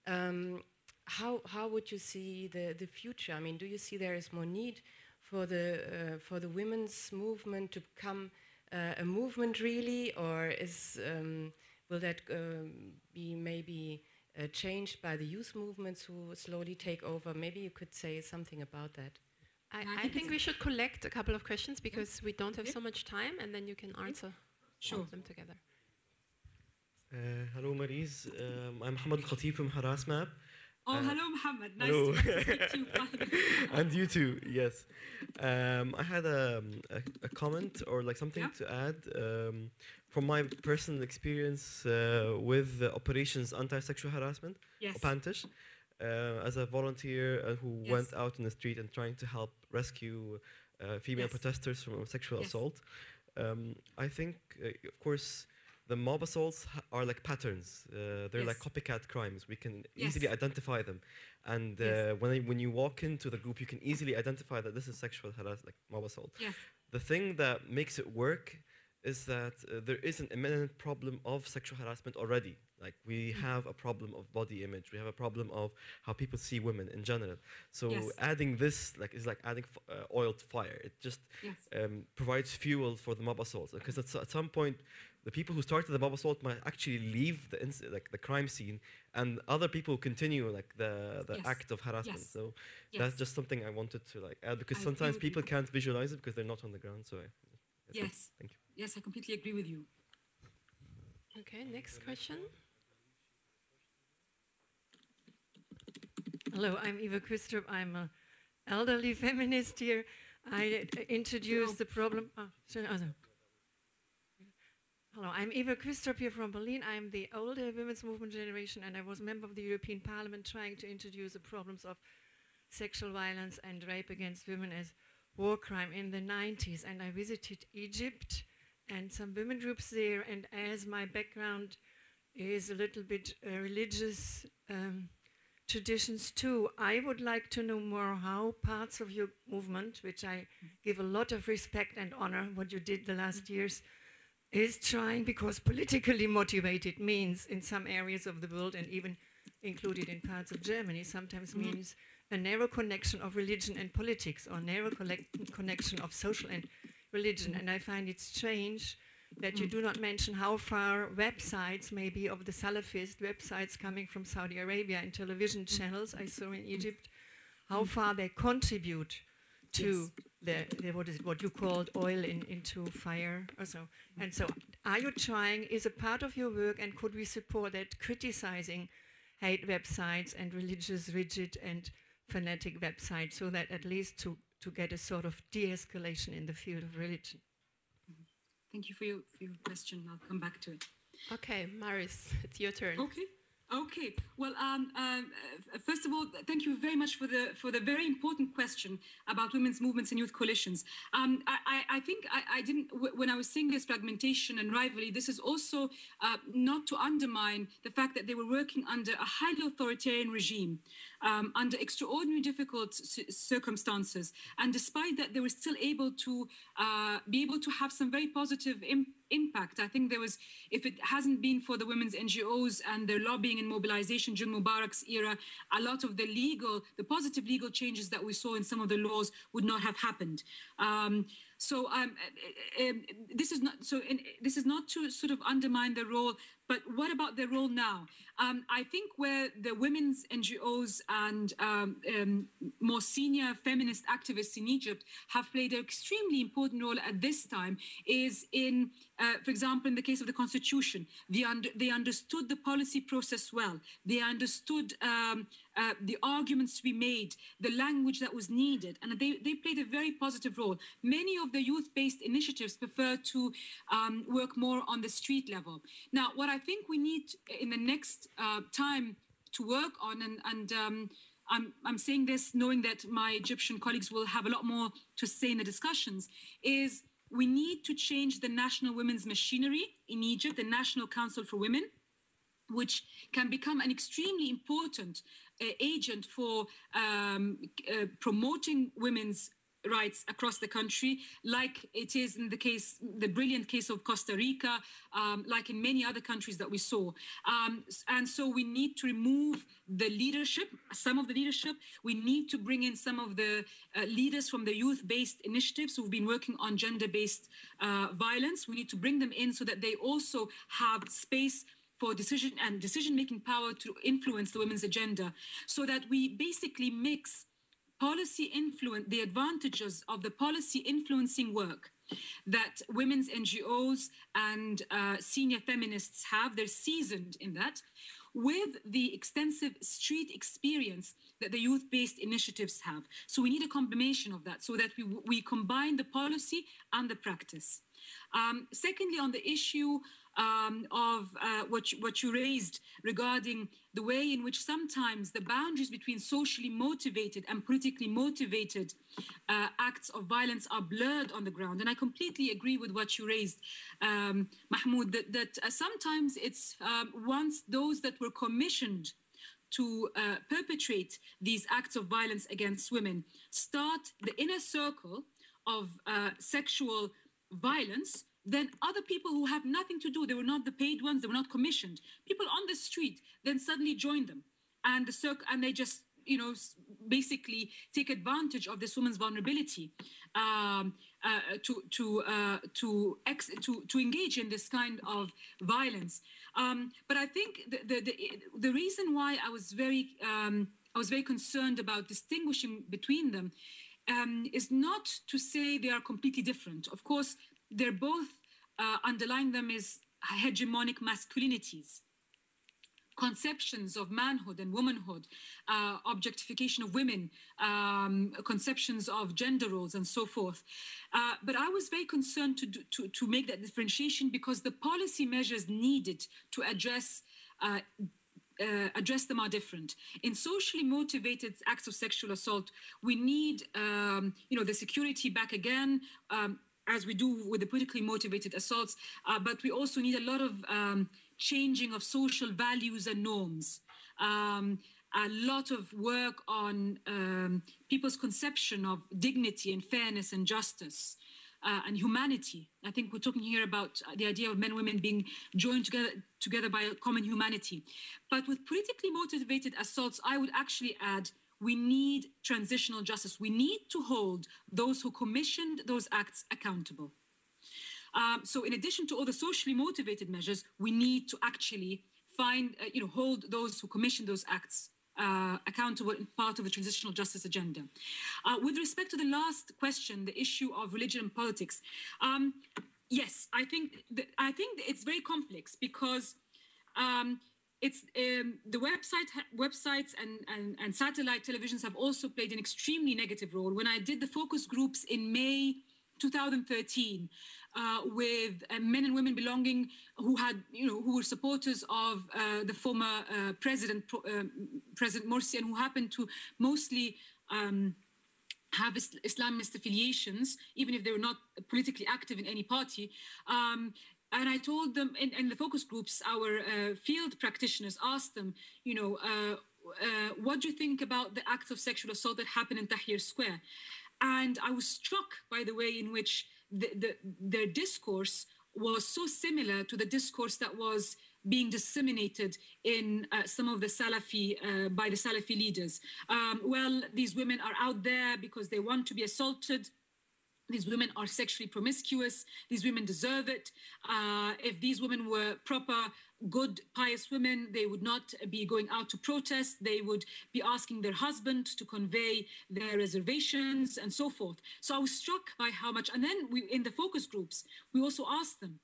how would you see the future? I mean, do you see there is more need for the women's movement to become a movement really, or will that be maybe changed by the youth movements who slowly take over? Maybe you could say something about that. I think we should collect a couple of questions because we don't have so much time, and then you can answer them together. Hello, Maryse. I'm Mohammed Al-Khatib from Harass Map. Oh, hello, Mohammed. Nice to speak to you. And you too, yes. I had a comment or like something to add from my personal experience with operations anti-sexual harassment, Pantish, as a volunteer who went out in the street and trying to help rescue female protesters from sexual assault. I think, of course, the mob assaults are like patterns. They're like copycat crimes. We can easily identify them. And when you walk into the group, you can easily identify that this is sexual harassment, like mob assault. The thing that makes it work is that there is an imminent problem of sexual harassment already. Like we have a problem of body image. We have a problem of how people see women in general. So adding this is like adding oil to fire. It just provides fuel for the mob assaults. Because at some point, the people who started the mob assault might actually leave the crime scene, and other people continue like the act of harassment. So that's just something I wanted to like add, because sometimes people can't visualize it because they're not on the ground. So thank you. Yes, I completely agree with you. Okay, next question. Hello, I'm Eva Kustrup. I'm an elderly feminist here. I introduced the problem. Hello, I'm Eva Kustrup here from Berlin. I'm the older women's movement generation, and I was a member of the European Parliament trying to introduce the problems of sexual violence and rape against women as war crime in the 90s. And I visited Egypt and some women groups there, and as my background is a little bit religious traditions too, I would like to know more how parts of your movement, which I give a lot of respect and honor, what you did the last years, is trying, because politically motivated means in some areas of the world, and even included in parts of Germany, sometimes means a narrow connection of religion and politics, or narrow connection of social and religion. And I find it strange that you do not mention how far websites, maybe of the Salafist websites coming from Saudi Arabia and television channels I saw in Egypt, how far they contribute to what you called oil into fire or so. And so are you trying, is a part of your work, and could we support that, criticizing hate websites and religious, rigid and fanatic websites, so that at least to get a sort of de-escalation in the field of religion? Thank you for your question. I'll come back to it. Okay, Maris, it's your turn. Okay. Well, first of all, thank you very much for the very important question about women's movements and youth coalitions. I think I didn't, when I was saying this fragmentation and rivalry, this is also not to undermine the fact that they were working under a highly authoritarian regime, under extraordinarily difficult circumstances, and despite that, they were still able to be able to have some very positive impact. I think there was, if it hasn't been for the women's NGOs and their lobbying and mobilization during Mubarak's era, a lot of the positive legal changes that we saw in some of the laws would not have happened. This is not to sort of undermine the role, but what about their role now? I think where the women's NGOs and more senior feminist activists in Egypt have played an extremely important role at this time is in, for example, in the case of the constitution. They understood the policy process well. They understood the arguments to be made, the language that was needed, and they played a very positive role. Many of the youth-based initiatives prefer to work more on the street level. Now, what I think we need in the next time to work on, and I'm saying this knowing that my Egyptian colleagues will have a lot more to say in the discussions, is we need to change the national women's machinery in Egypt, the National Council for Women, which can become an extremely important agent for promoting women's rights across the country, like it is in the brilliant case of Costa Rica, like in many other countries that we saw. And so we need to remove the leadership, some of the leadership. We need to bring in some of the leaders from the youth-based initiatives who've been working on gender-based violence. We need to bring them in so that they also have space for decision-making power to influence the women's agenda, so that we basically mix the advantages of the policy influencing work that women's NGOs and senior feminists have, they're seasoned in that, with the extensive street experience that the youth-based initiatives have. So we need a combination of that so that we combine the policy and the practice. Secondly, on the issue of what you raised regarding the way in which sometimes the boundaries between socially motivated and politically motivated acts of violence are blurred on the ground. And I completely agree with what you raised, Mahmoud, that sometimes it's once those that were commissioned to perpetrate these acts of violence against women start the inner circle of sexual violence, then other people who have nothing to do, they were not the paid ones, they were not commissioned, people on the street then suddenly join them, and they just, you know, basically take advantage of this woman's vulnerability to engage in this kind of violence. But I think the reason why I was very concerned about distinguishing between them is not to say they are completely different. Of course, they're both, underlying them is hegemonic masculinities, conceptions of manhood and womanhood, objectification of women, conceptions of gender roles and so forth. But I was very concerned to make that differentiation because the policy measures needed to address them are different. In socially motivated acts of sexual assault, we need, the security back again, as we do with the politically motivated assaults, but we also need a lot of changing of social values and norms, a lot of work on people's conception of dignity and fairness and justice and humanity. I think we're talking here about the idea of men and women being joined together by a common humanity. But with politically motivated assaults, I would actually add, we need transitional justice. We need to hold those who commissioned those acts accountable. So in addition to all the socially motivated measures, we need to actually hold those who commissioned those acts accountable and part of the transitional justice agenda. With respect to the last question, the issue of religion and politics, yes, I think it's very complex because it's the websites and satellite televisions have also played an extremely negative role. When I did the focus groups in May 2013 with men and women who were supporters of the former President Morsi, and who happened to mostly have Islamist affiliations, even if they were not politically active in any party. And I told them in the focus groups, our field practitioners asked them, what do you think about the acts of sexual assault that happened in Tahrir Square? And I was struck by the way in which their discourse was so similar to the discourse that was being disseminated in some of the Salafi, by the Salafi leaders. Well, these women are out there because they want to be assaulted. These women are sexually promiscuous. These women deserve it. If these women were proper, good, pious women, they would not be going out to protest. They would be asking their husband to convey their reservations and so forth. So I was struck by how much. And then in the focus groups, we also asked them,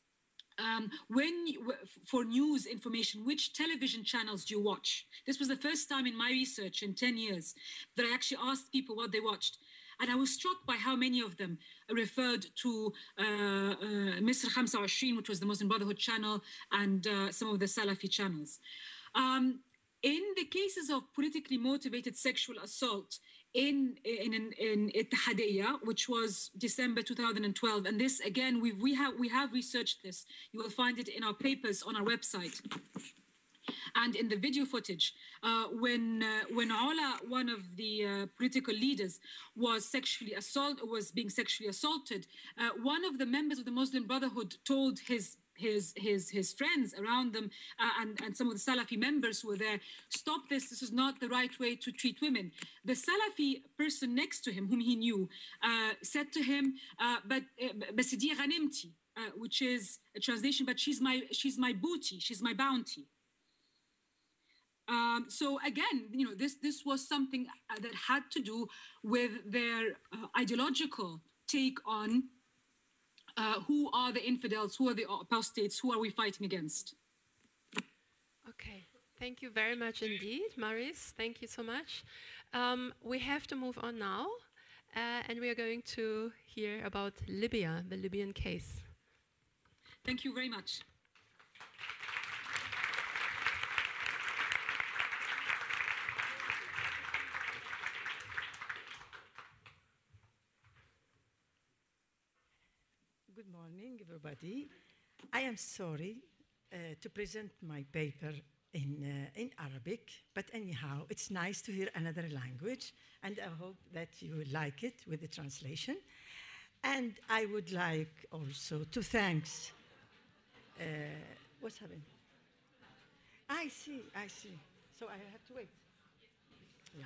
for news information, which television channels do you watch? This was the first time in my research in 10 years that I actually asked people what they watched. And I was struck by how many of them referred to Misr 25, which was the Muslim Brotherhood channel, and some of the Salafi channels. In the cases of politically motivated sexual assault in Ittihadiyya, which was December 2012, and this again we have researched this. You will find it in our papers on our website. And in the video footage, when Ola, one of the political leaders, was being sexually assaulted, one of the members of the Muslim Brotherhood told his friends around them and some of the Salafi members who were there, stop this, this is not the right way to treat women. The Salafi person next to him, whom he knew, said to him, but Basidi Ghanimti, which is a translation, but she's my booty, she's my bounty. So again, this was something that had to do with their ideological take on who are the infidels, who are the apostates, who are we fighting against? Okay, thank you very much indeed, Maris. Thank you so much. We have to move on now, and we are going to hear about Libya, the Libyan case. Thank you very much. Good morning, everybody. I am sorry to present my paper in Arabic, but anyhow, it's nice to hear another language, and I hope that you will like it with the translation. And I would like also to thank. What's happening? I see. So I have to wait. Yeah.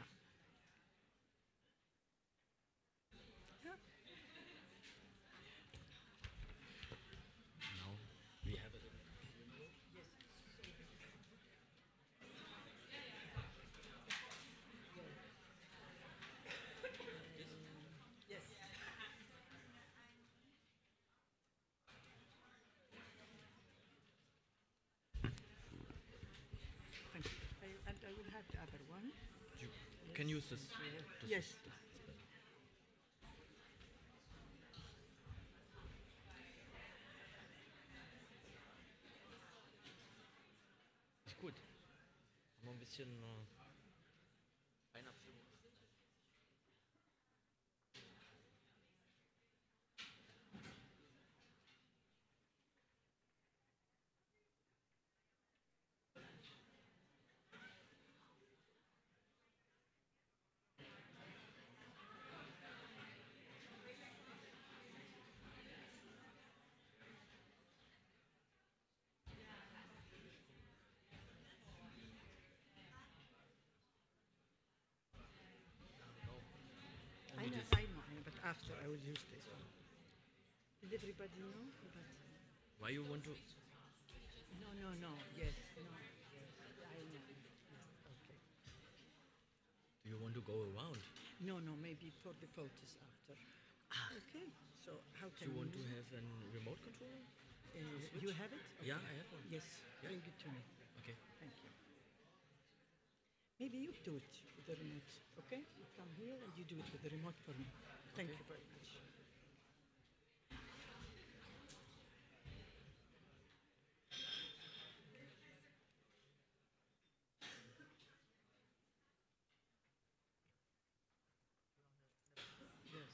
I will have the other one. You can use this. Yes. Ist gut. Mal ein bisschen Einabstimmung. I will use this one. Did everybody know? Why you want to? No. Yes, no. Yes, I know. Yes, okay. Do you want to go around? No, maybe for the photos after. Okay, so how Do can you want to we- have a remote control? you have it? Okay. Yeah, I have one. Yes, bring it to me. Okay. Thank you. Maybe you do it with the remote, okay? You come here and you do it with the remote for me. Thank you very much. Yes.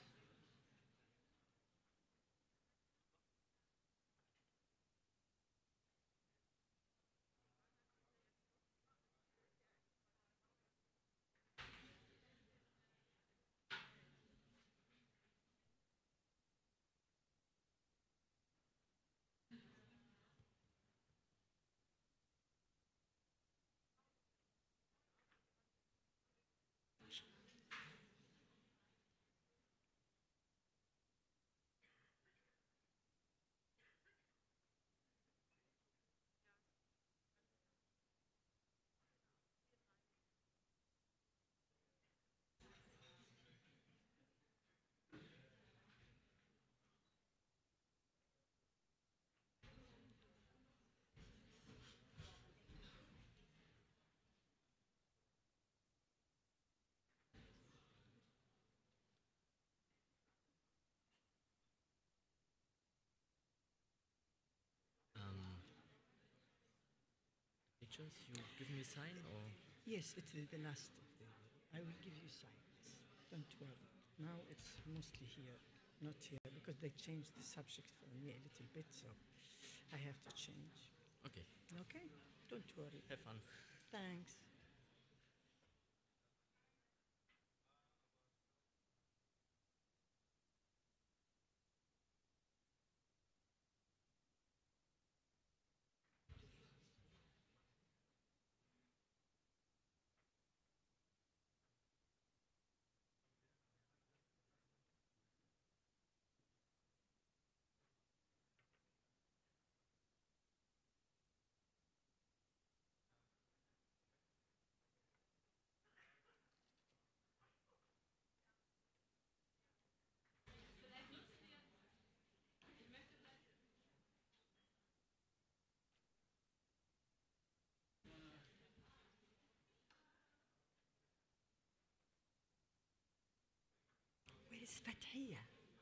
Pictures, you give me a sign or? Yes, it's the last. I will give you signs. Don't worry. Now it's mostly here, not here, because they changed the subject for me a little bit, so I have to change. Okay. Okay? Don't worry. Have fun. Thanks. Where is Fathia?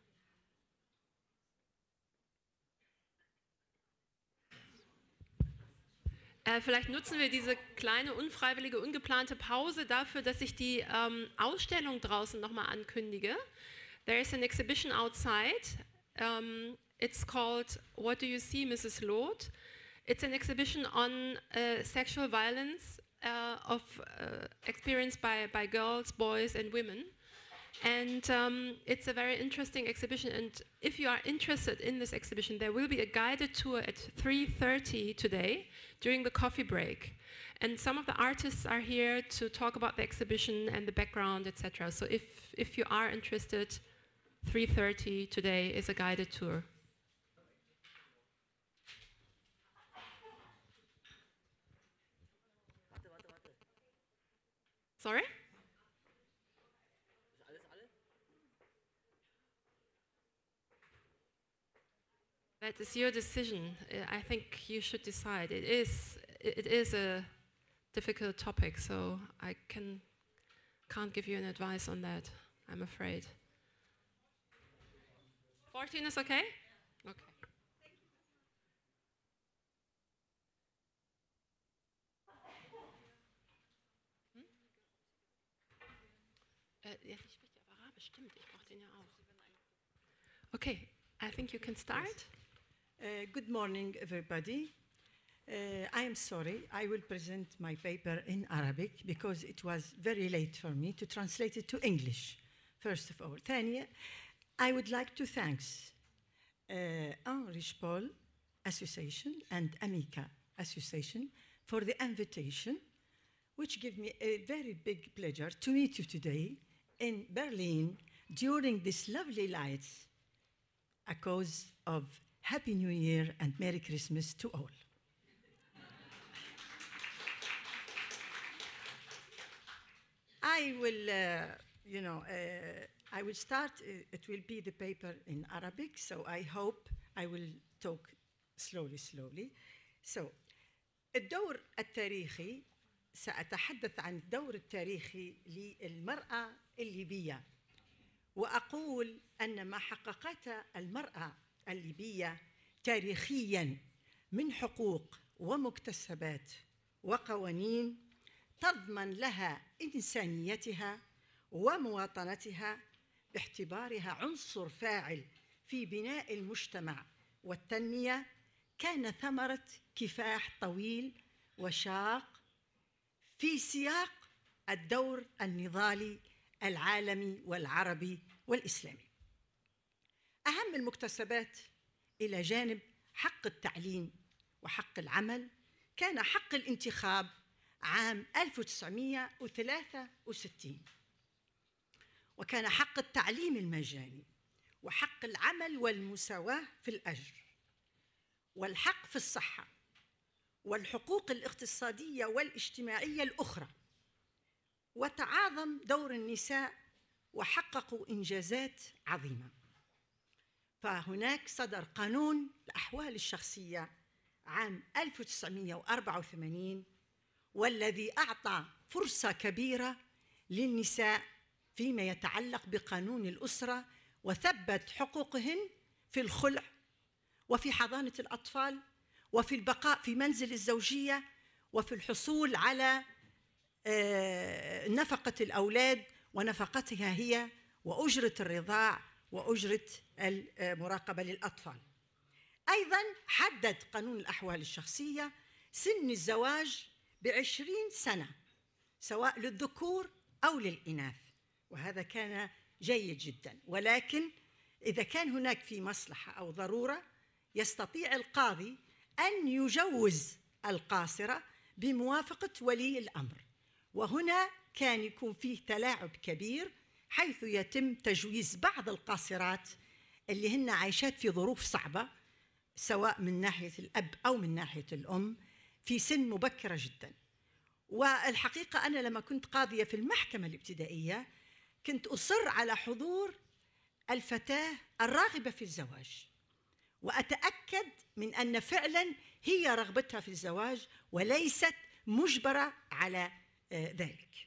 Vielleicht nutzen wir diese kleine, unfreiwillige, ungeplante Pause dafür, dass ich die Ausstellung draußen nochmal ankündige. There is an exhibition outside. It's called What Do You See, Mrs. Lord? It's an exhibition on sexual violence experienced by girls, boys and women. And it's a very interesting exhibition. And if you are interested in this exhibition, there will be a guided tour at 3:30 today during the coffee break. And some of the artists are here to talk about the exhibition and the background, etc. So if you are interested, 3:30 today is a guided tour. Sorry? That is your decision. I think you should decide. It is a difficult topic, so I can't give you an advice on that, I'm afraid. 14 is okay? Okay. Ja, ich spreche aber Arabisch, stimmt, ich brauche den ja auch. Okay, I think you can start. Good morning, everybody. I am sorry, I will present my paper in Arabic because it was very late for me to translate it to English, first of all. ثانيا, I would like to thank Enrich Paul Association and Amica Association for the invitation, which gave me a very big pleasure to meet you today in Berlin, during these lovely lights a cause of Happy New Year and Merry Christmas to all. I will, I will start, it will be the paper in Arabic, so I hope I will talk slowly. So, الدور التاريخي سأتحدث عن الدور التاريخي للمرأة الليبية، وأقول أن ما حققته المرأة الليبية تاريخياً من حقوق ومكتسبات وقوانين تضمن لها إنسانيتها ومواطنتها باعتبارها عنصر فاعل في بناء المجتمع والتنمية، كان ثمرة كفاح طويل وشاق في سياق الدور النضالي العالمي والعربي والإسلامي. أهم المكتسبات إلى جانب حق التعليم وحق العمل كان حق الانتخاب عام 1963، وكان حق التعليم المجاني وحق العمل والمساواة في الأجر والحق في الصحة والحقوق الاقتصادية والاجتماعية الأخرى. وتعاظم دور النساء وحققوا إنجازات عظيمة. فهناك صدر قانون الأحوال الشخصية عام 1984، والذي أعطى فرصة كبيرة للنساء فيما يتعلق بقانون الأسرة، وثبت حقوقهن في الخلع وفي حضانة الأطفال وفي البقاء في منزل الزوجية وفي الحصول على نفقة الأولاد ونفقتها هي وأجرة الرضاع وأجرة المراقبة للأطفال. أيضاً حدد قانون الأحوال الشخصية سن الزواج ب20 سنة سواء للذكور أو للإناث، وهذا كان جيد جداً. ولكن إذا كان هناك في مصلحة أو ضرورة يستطيع القاضي أن يجوز القاصرة بموافقة ولي الأمر، وهنا كان يكون فيه تلاعب كبير، حيث يتم تجويز بعض القاصرات اللي هن عايشات في ظروف صعبة سواء من ناحية الأب أو من ناحية الأم في سن مبكرة جدا. والحقيقة أنا لما كنت قاضية في المحكمة الابتدائية كنت أصر على حضور الفتاة الراغبة في الزواج، وأتأكد من أن فعلا هي رغبتها في الزواج وليست مجبرة على ذلك.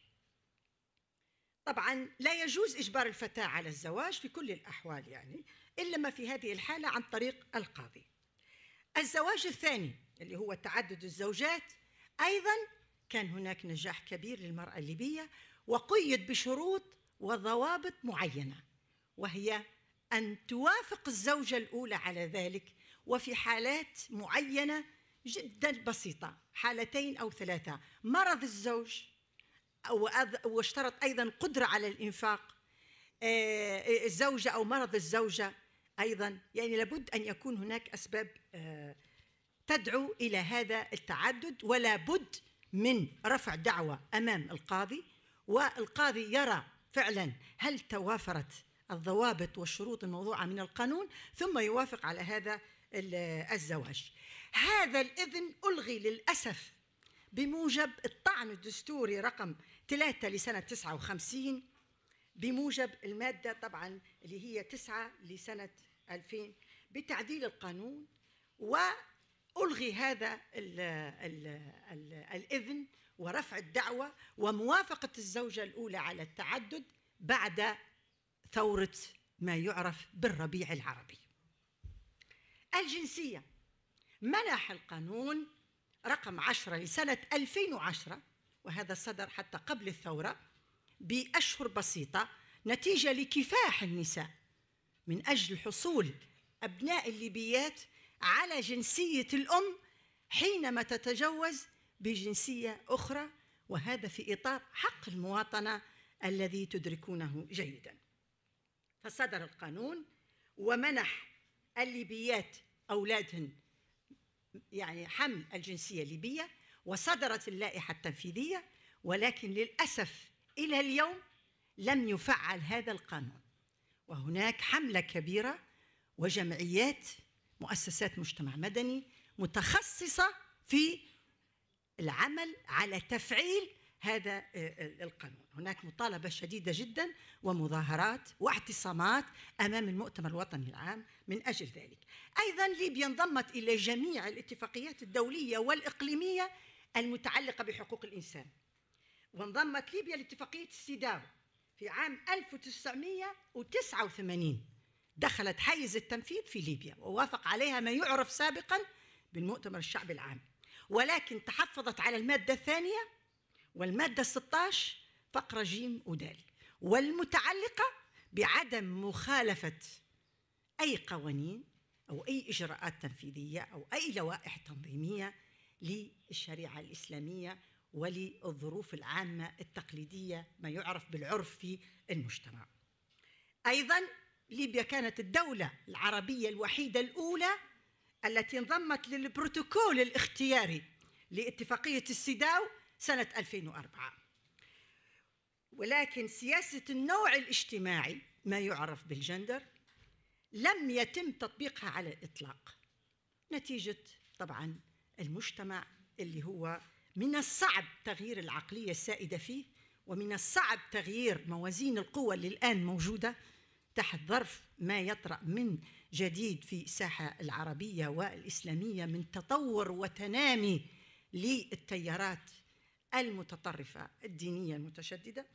طبعا لا يجوز إجبار الفتاة على الزواج في كل الأحوال، يعني إلا ما في هذه الحالة عن طريق القاضي. الزواج الثاني اللي هو تعدد الزوجات أيضا كان هناك نجاح كبير للمرأة الليبية، وقيد بشروط وضوابط معينة، وهي أن توافق الزوجة الأولى على ذلك، وفي حالات معينة جدا بسيطة، حالتين أو ثلاثة، مرض الزوج واشترط أيضا قدرة على الإنفاق، الزوجة أو مرض الزوجة أيضا، يعني لابد أن يكون هناك أسباب تدعو إلى هذا التعدد، ولا بد من رفع دعوى أمام القاضي، والقاضي يرى فعلا هل توافرت الضوابط والشروط الموضوعة من القانون، ثم يوافق على هذا الزواج. هذا الإذن ألغي للأسف بموجب الطعن الدستوري رقم 3 لسنة 59 بموجب المادة طبعا اللي هي 9 لسنة 2000 بتعديل القانون، وألغي هذا الإذن ورفع الدعوة وموافقة الزوجة الأولى على التعدد بعد ثورة ما يعرف بالربيع العربي. الجنسية منح القانون رقم 10 لسنة 2010، وهذا صدر حتى قبل الثورة بأشهر بسيطة، نتيجة لكفاح النساء من أجل حصول أبناء الليبيات على جنسية الأم حينما تتجوز بجنسية أخرى، وهذا في إطار حق المواطنة الذي تدركونه جيداً. فصدر القانون ومنح الليبيات أولادهن يعني حمل الجنسية الليبية، وصدرت اللائحة التنفيذية، ولكن للأسف إلى اليوم لم يفعل هذا القانون. وهناك حملة كبيرة وجمعيات مؤسسات مجتمع مدني متخصصة في العمل على تفعيل هذا القانون. هناك مطالبة شديدة جدا ومظاهرات واعتصامات أمام المؤتمر الوطني العام من أجل ذلك. أيضا ليبيا انضمت إلى جميع الاتفاقيات الدولية والإقليمية المتعلقة بحقوق الإنسان، وانضمت ليبيا لاتفاقية السيداو في عام 1989، دخلت حيز التنفيذ في ليبيا ووافق عليها ما يعرف سابقا بالمؤتمر الشعبي العام، ولكن تحفظت على المادة الثانية والمادة 16 فقرة جيم ودال، والمتعلقة بعدم مخالفة أي قوانين أو أي إجراءات تنفيذية أو أي لوائح تنظيمية للشريعة الإسلامية وللظروف العامة التقليدية ما يعرف بالعرف في المجتمع. أيضاً ليبيا كانت الدولة العربية الوحيدة الأولى التي انضمت للبروتوكول الاختياري لاتفاقية السيداو سنة 2004. ولكن سياسة النوع الاجتماعي ما يعرف بالجندر لم يتم تطبيقها على الإطلاق، نتيجة طبعاً المجتمع اللي هو من الصعب تغيير العقلية السائدة فيه، ومن الصعب تغيير موازين القوى اللي الآن موجودة تحت ظرف ما يطرأ من جديد في الساحة العربية والإسلامية من تطور وتنامي للتيارات المتطرفة الدينية المتشددة.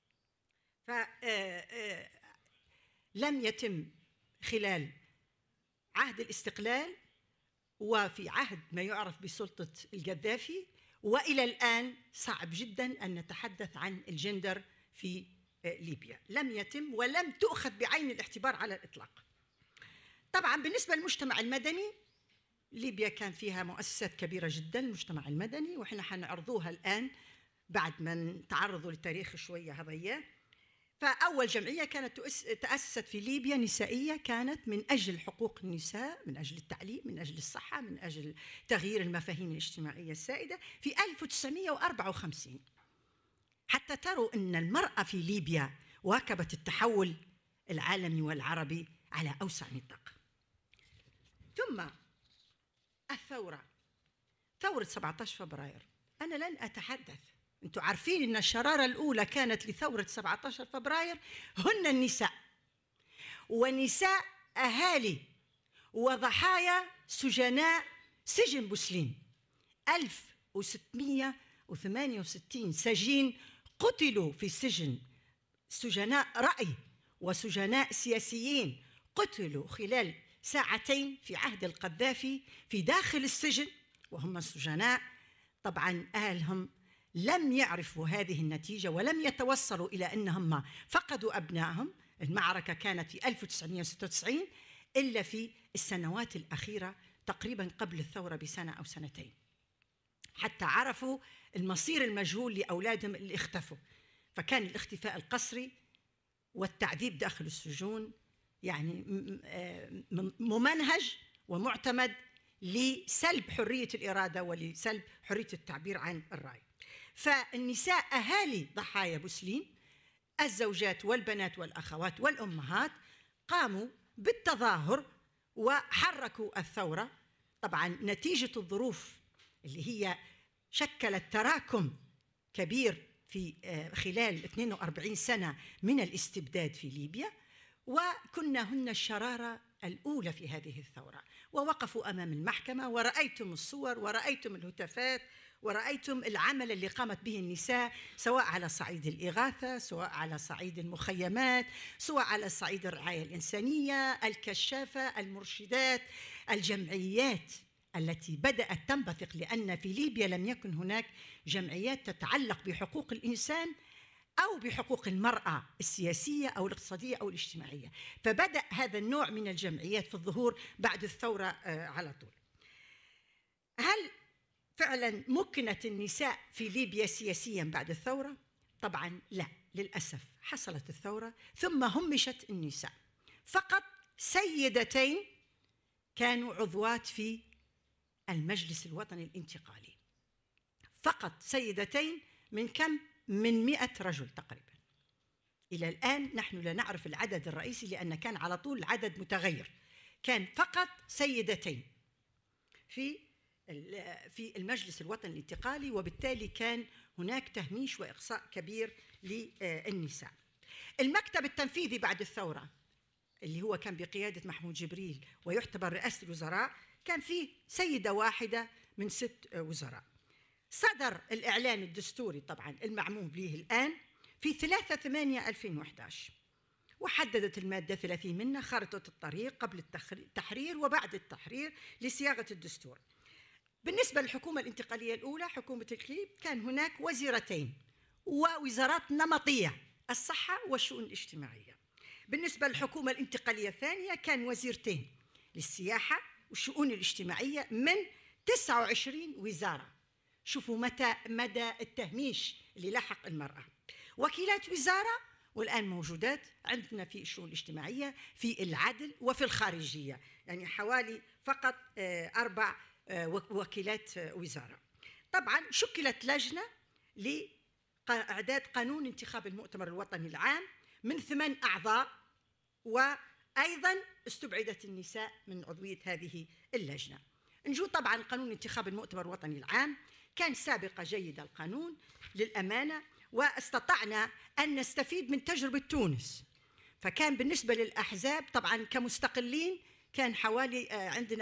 فلم يتم خلال عهد الاستقلال وفي عهد ما يعرف بسلطة القذافي وإلى الآن صعب جدا أن نتحدث عن الجندر في ليبيا، لم يتم ولم تؤخذ بعين الاعتبار على الإطلاق. طبعا بالنسبة للمجتمع المدني، ليبيا كان فيها مؤسسات كبيرة جدا المجتمع المدني، وإحنا حنعرضوها الآن بعد ما نتعرضوا للتاريخ شوية هضية. فأول جمعية كانت تأسست في ليبيا نسائية، كانت من أجل حقوق النساء، من أجل التعليم، من أجل الصحة، من أجل تغيير المفاهيم الاجتماعية السائدة في 1954. حتى تروا أن المرأة في ليبيا واكبت التحول العالمي والعربي على أوسع نطاق. ثم الثورة، ثورة 17 فبراير، أنا لن أتحدث، أنتم عارفين أن الشرارة الأولى كانت لثورة 17 فبراير هن النساء، ونساء أهالي وضحايا سجناء سجن بوسلين. 1668 سجين قتلوا في السجن، سجناء رأي وسجناء سياسيين قتلوا خلال ساعتين في عهد القذافي في داخل السجن، وهم السجناء طبعا أهلهم لم يعرفوا هذه النتيجة ولم يتوصلوا إلى أنهم فقدوا أبنائهم. المعركة كانت في 1996 إلا في السنوات الأخيرة تقريبا قبل الثورة بسنة أو سنتين، حتى عرفوا المصير المجهول لأولادهم اللي اختفوا. فكان الاختفاء القسري والتعذيب داخل السجون يعني ممنهج ومعتمد لسلب حرية الإرادة ولسلب حرية التعبير عن الرأي. فالنساء أهالي ضحايا بوسلين، الزوجات والبنات والأخوات والأمهات، قاموا بالتظاهر وحركوا الثورة. طبعا نتيجة الظروف اللي هي شكلت تراكم كبير في خلال 42 سنة من الاستبداد في ليبيا، وكنا هن الشرارة الأولى في هذه الثورة، ووقفوا أمام المحكمة ورأيتم الصور ورأيتم الهتافات ورأيتم العمل اللي قامت به النساء، سواء على صعيد الإغاثة، سواء على صعيد المخيمات، سواء على صعيد الرعاية الإنسانية، الكشافة، المرشدات، الجمعيات التي بدأت تنبثق، لأن في ليبيا لم يكن هناك جمعيات تتعلق بحقوق الإنسان أو بحقوق المرأة السياسية أو الاقتصادية أو الاجتماعية. فبدأ هذا النوع من الجمعيات في الظهور بعد الثورة على طول. هل فعلا مكنت النساء في ليبيا سياسيا بعد الثورة؟ طبعا لا، للأسف حصلت الثورة ثم همشت النساء. فقط سيدتين كانوا عضوات في المجلس الوطني الانتقالي، فقط سيدتين من كم؟ من 100 رجل تقريبا. إلى الآن نحن لا نعرف العدد الرئيسي لأن كان على طول العدد متغير. كان فقط سيدتين في المجلس الوطني الانتقالي، وبالتالي كان هناك تهميش وإقصاء كبير للنساء. المكتب التنفيذي بعد الثورة اللي هو كان بقيادة محمود جبريل ويعتبر رئاسة الوزراء كان فيه سيدة واحدة من 6 وزراء. صدر الإعلان الدستوري طبعا المعمول به الآن في 3/8/2011، وحددت المادة 30 منه خارطة الطريق قبل التحرير وبعد التحرير لصياغة الدستور. بالنسبة للحكومة الانتقالية الأولى حكومة الإقليم كان هناك وزيرتين ووزارات نمطية، الصحة والشؤون الاجتماعية. بالنسبة للحكومة الانتقالية الثانية كان وزيرتين للسياحة والشؤون الاجتماعية من 29 وزارة. شوفوا مدى التهميش اللي لاحق المرأة. وكيلات وزارة والآن موجودات عندنا في الشؤون الاجتماعية، في العدل وفي الخارجية، يعني حوالي فقط 4 وكيلات وزارة. طبعا شكلت لجنة لإعداد قانون انتخاب المؤتمر الوطني العام من 8 أعضاء، وأيضا استبعدت النساء من عضوية هذه اللجنة. نجو طبعا قانون انتخاب المؤتمر الوطني العام كان سابقة جيدة القانون للأمانة، واستطعنا أن نستفيد من تجربة تونس. فكان بالنسبة للأحزاب طبعا كمستقلين كان حوالي عندنا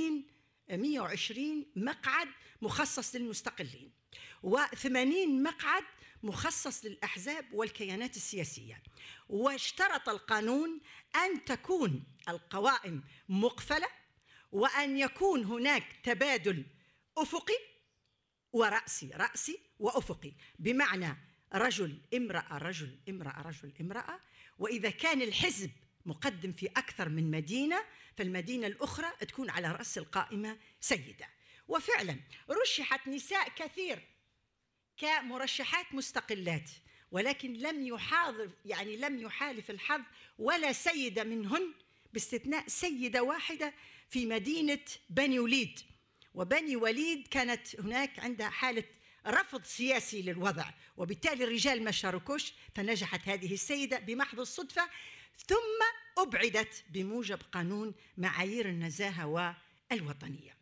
120 مقعد مخصص للمستقلين و80 مقعد مخصص للأحزاب والكيانات السياسية. واشترط القانون أن تكون القوائم مقفلة، وأن يكون هناك تبادل أفقي رأسي وأفقي، بمعنى رجل امرأة رجل امرأة رجل امرأة. وإذا كان الحزب مقدم في أكثر من مدينة فالمدينة الأخرى تكون على رأس القائمة سيدة. وفعلا رشحت نساء كثير كمرشحات مستقلات، ولكن لم يحالف الحظ ولا سيدة منهن باستثناء سيدة واحدة في مدينة بني وليد. وبني وليد كانت هناك عندها حالة رفض سياسي للوضع، وبالتالي الرجال ما شاركوش، فنجحت هذه السيدة بمحض الصدفة، ثم أبعدت بموجب قانون معايير النزاهة والوطنية.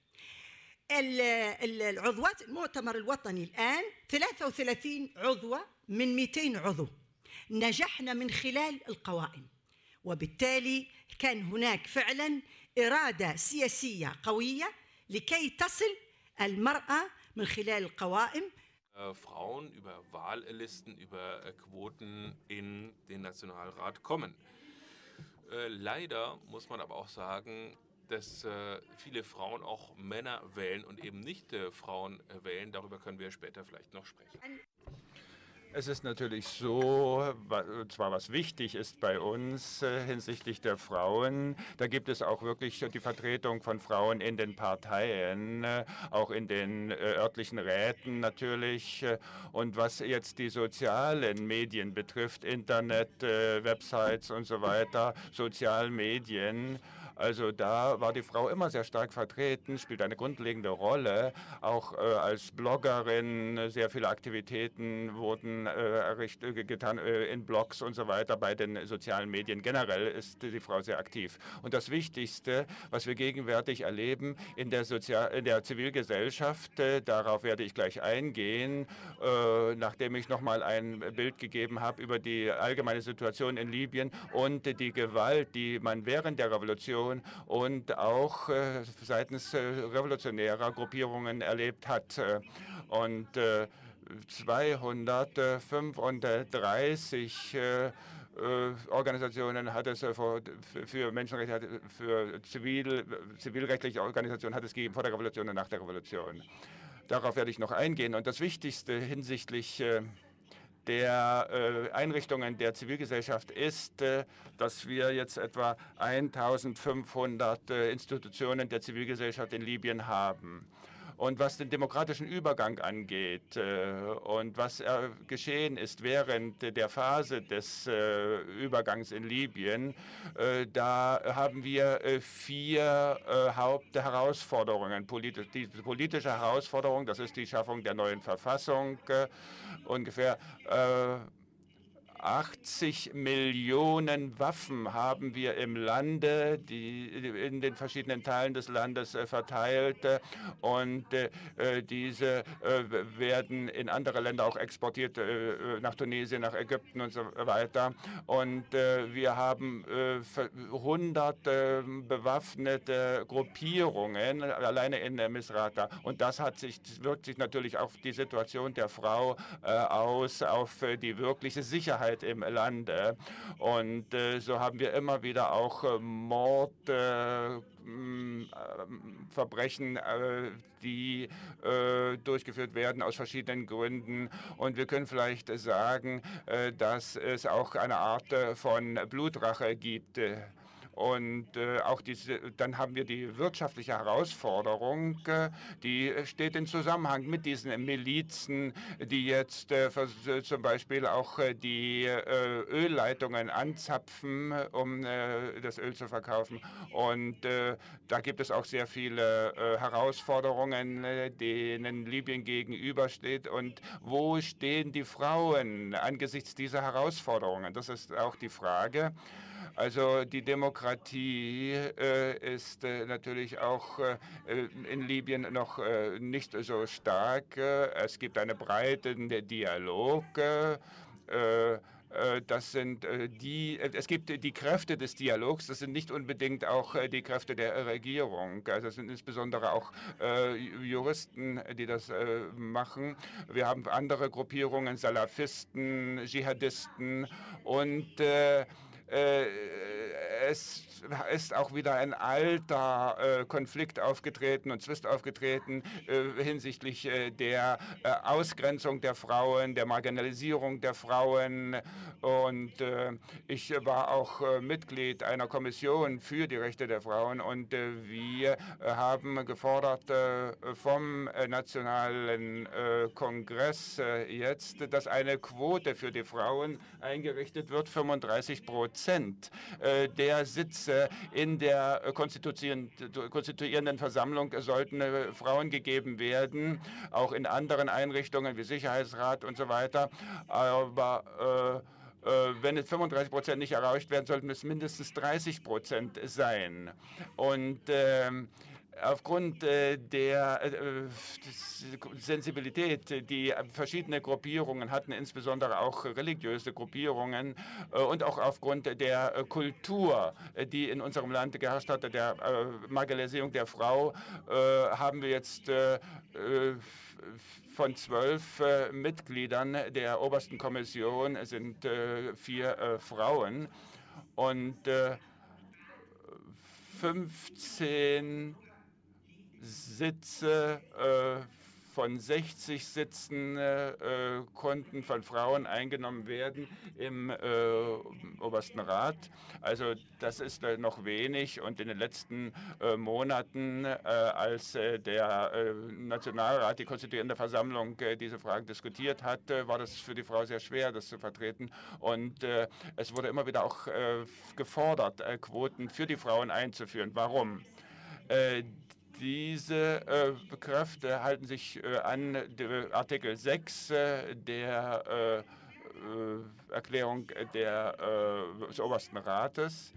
العضوات المؤتمر الوطني الآن 33 عضوة من 200 عضو. نجحنا من خلال القوائم، وبالتالي كان هناك فعلا إرادة سياسية قوية لكي تصل المرأة من خلال القوائم. Frauen über Wahllisten, über Quoten in den Nationalrat kommen. Leider muss man aber auch sagen, dass viele Frauen auch Männer wählen und eben nicht Frauen wählen. Darüber können wir später vielleicht noch sprechen. Es ist natürlich so, zwar was wichtig ist bei uns hinsichtlich der Frauen, da gibt es auch wirklich die Vertretung von Frauen in den Parteien, auch in den örtlichen Räten natürlich. Und was jetzt die sozialen Medien betrifft, Internet, Websites und so weiter, Sozialmedien, also da war die Frau immer sehr stark vertreten, spielt eine grundlegende Rolle. Auch als Bloggerin, sehr viele Aktivitäten wurden getan in Blogs und so weiter. Bei den sozialen Medien generell ist die Frau sehr aktiv. Und das Wichtigste, was wir gegenwärtig erleben in der Zivilgesellschaft, darauf werde ich gleich eingehen, nachdem ich nochmal ein Bild gegeben habe über die allgemeine Situation in Libyen und die Gewalt, die man während der Revolution und auch seitens revolutionärer Gruppierungen erlebt hat. Und 235 Organisationen hat es für Menschenrechte, für zivilrechtliche Organisationen hat es gegeben vor der Revolution und nach der Revolution. Darauf werde ich noch eingehen. Und das Wichtigste hinsichtlich der Einrichtungen der Zivilgesellschaft ist, dass wir jetzt etwa 1500 Institutionen der Zivilgesellschaft in Libyen haben. Und was den demokratischen Übergang angeht und was geschehen ist während der Phase des Übergangs in Libyen, da haben wir 4 Hauptherausforderungen. Die politische Herausforderung, das ist die Schaffung der neuen Verfassung, ungefähr 80 Millionen Waffen haben wir im Lande, die in den verschiedenen Teilen des Landes verteilt, und diese werden in andere Länder auch exportiert, nach Tunesien, nach Ägypten und so weiter. Und wir haben 100 bewaffnete Gruppierungen alleine in Misrata. Und das wirkt sich natürlich auf die Situation der Frau aus, auf die wirkliche Sicherheit im Land. Und so haben wir immer wieder auch Mordverbrechen, die durchgeführt werden aus verschiedenen Gründen. Und wir können vielleicht sagen, dass es auch eine Art von Blutrache gibt. Und auch dann haben wir die wirtschaftliche Herausforderung, die steht in Zusammenhang mit diesen Milizen, die jetzt zum Beispiel auch die Ölleitungen anzapfen, um das Öl zu verkaufen. Und da gibt es auch sehr viele Herausforderungen, denen Libyen gegenübersteht. Und wo stehen die Frauen angesichts dieser Herausforderungen? Das ist auch die Frage. Also die Demokratie ist natürlich auch in Libyen noch nicht so stark. Es gibt einen breiten Dialog. Es gibt die Kräfte des Dialogs, das sind nicht unbedingt auch die Kräfte der Regierung. Also es sind insbesondere auch Juristen, die das machen. Wir haben andere Gruppierungen, Salafisten, Dschihadisten, und es ist auch wieder ein alter Konflikt aufgetreten und Zwist aufgetreten hinsichtlich der Ausgrenzung der Frauen, der Marginalisierung der Frauen. Und ich war auch Mitglied einer Kommission für die Rechte der Frauen, und wir haben gefordert vom Nationalen Kongress jetzt, dass eine Quote für die Frauen eingerichtet wird. 35% der Sitze in der konstituierenden Versammlung sollten Frauen gegeben werden, auch in anderen Einrichtungen wie Sicherheitsrat und so weiter. Aber wenn es 35% nicht erreicht werden, sollten es mindestens 30% sein. Und aufgrund der Sensibilität, die verschiedene Gruppierungen hatten, insbesondere auch religiöse Gruppierungen, und auch aufgrund der Kultur, die in unserem Land geherrscht hatte, der Marginalisierung der Frau, haben wir jetzt von 12 Mitgliedern der obersten Kommission sind 4 Frauen, und 15 Sitze von 60 Sitzen konnten von Frauen eingenommen werden im obersten Rat. Also das ist noch wenig, und in den letzten Monaten, als der Nationalrat, die konstituierende Versammlung, diese Fragen diskutiert hat, war das für die Frau sehr schwer, das zu vertreten. Und es wurde immer wieder auch gefordert, Quoten für die Frauen einzuführen. Warum? Diese Kräfte halten sich an Artikel 6 der Erklärung des Obersten Rates.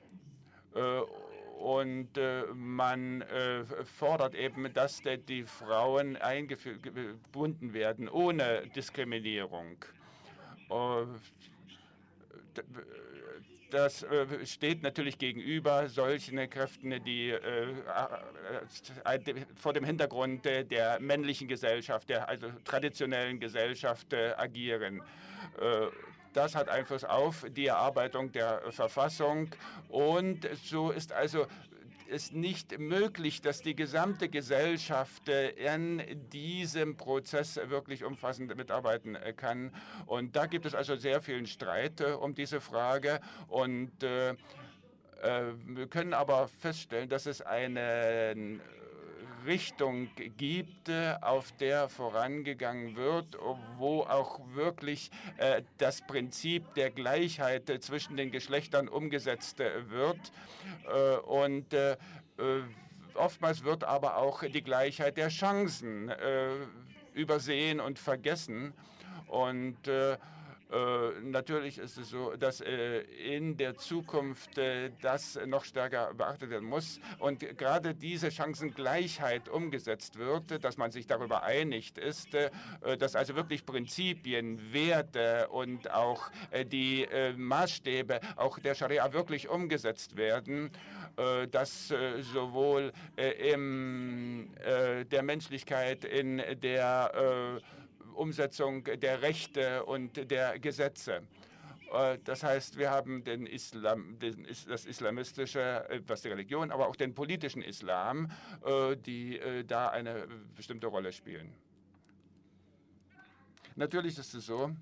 Und man fordert eben, dass die Frauen eingebunden werden, ohne Diskriminierung. Das steht natürlich gegenüber solchen Kräften, die vor dem Hintergrund der männlichen Gesellschaft, der also traditionellen Gesellschaft agieren. Das hat Einfluss auf die Erarbeitung der Verfassung, und so ist also nicht möglich, dass die gesamte Gesellschaft in diesem Prozess wirklich umfassend mitarbeiten kann. Und da gibt es also sehr viel Streit um diese Frage. Und wir können aber feststellen, dass es eine Richtung gibt, auf der vorangegangen wird, wo auch wirklich das Prinzip der Gleichheit zwischen den Geschlechtern umgesetzt wird. Und oftmals wird aber auch die Gleichheit der Chancen übersehen und vergessen. Und Natürlich ist es so, dass in der Zukunft das noch stärker beachtet werden muss und gerade diese Chancengleichheit umgesetzt wird, dass man sich darüber einigt ist, dass also wirklich Prinzipien, Werte und auch die Maßstäbe auch der Scharia wirklich umgesetzt werden, dass sowohl der Menschlichkeit, in der Umsetzung der Rechte und der Gesetze. Das heißt, wir haben das islamistische, was die Religion, aber auch den politischen Islam, die da eine bestimmte Rolle spielen. Natürlich ist es so,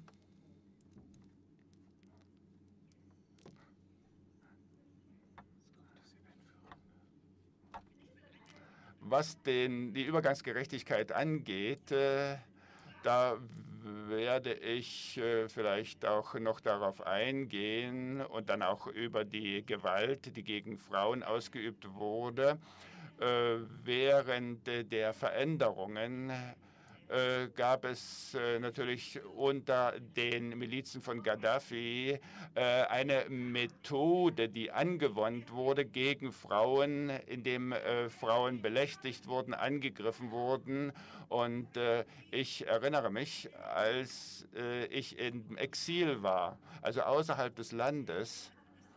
was die Übergangsgerechtigkeit angeht, da werde ich vielleicht auch noch darauf eingehen und dann auch über die Gewalt, die gegen Frauen ausgeübt wurde, während der Veränderungen gab es natürlich unter den Milizen von Gaddafi eine Methode, die angewandt wurde gegen Frauen, indem Frauen belästigt wurden, angegriffen wurden. Und ich erinnere mich, als ich im Exil war, also außerhalb des Landes,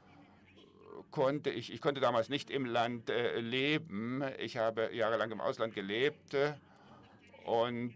ich konnte damals nicht im Land leben. Ich habe jahrelang im Ausland gelebt. Und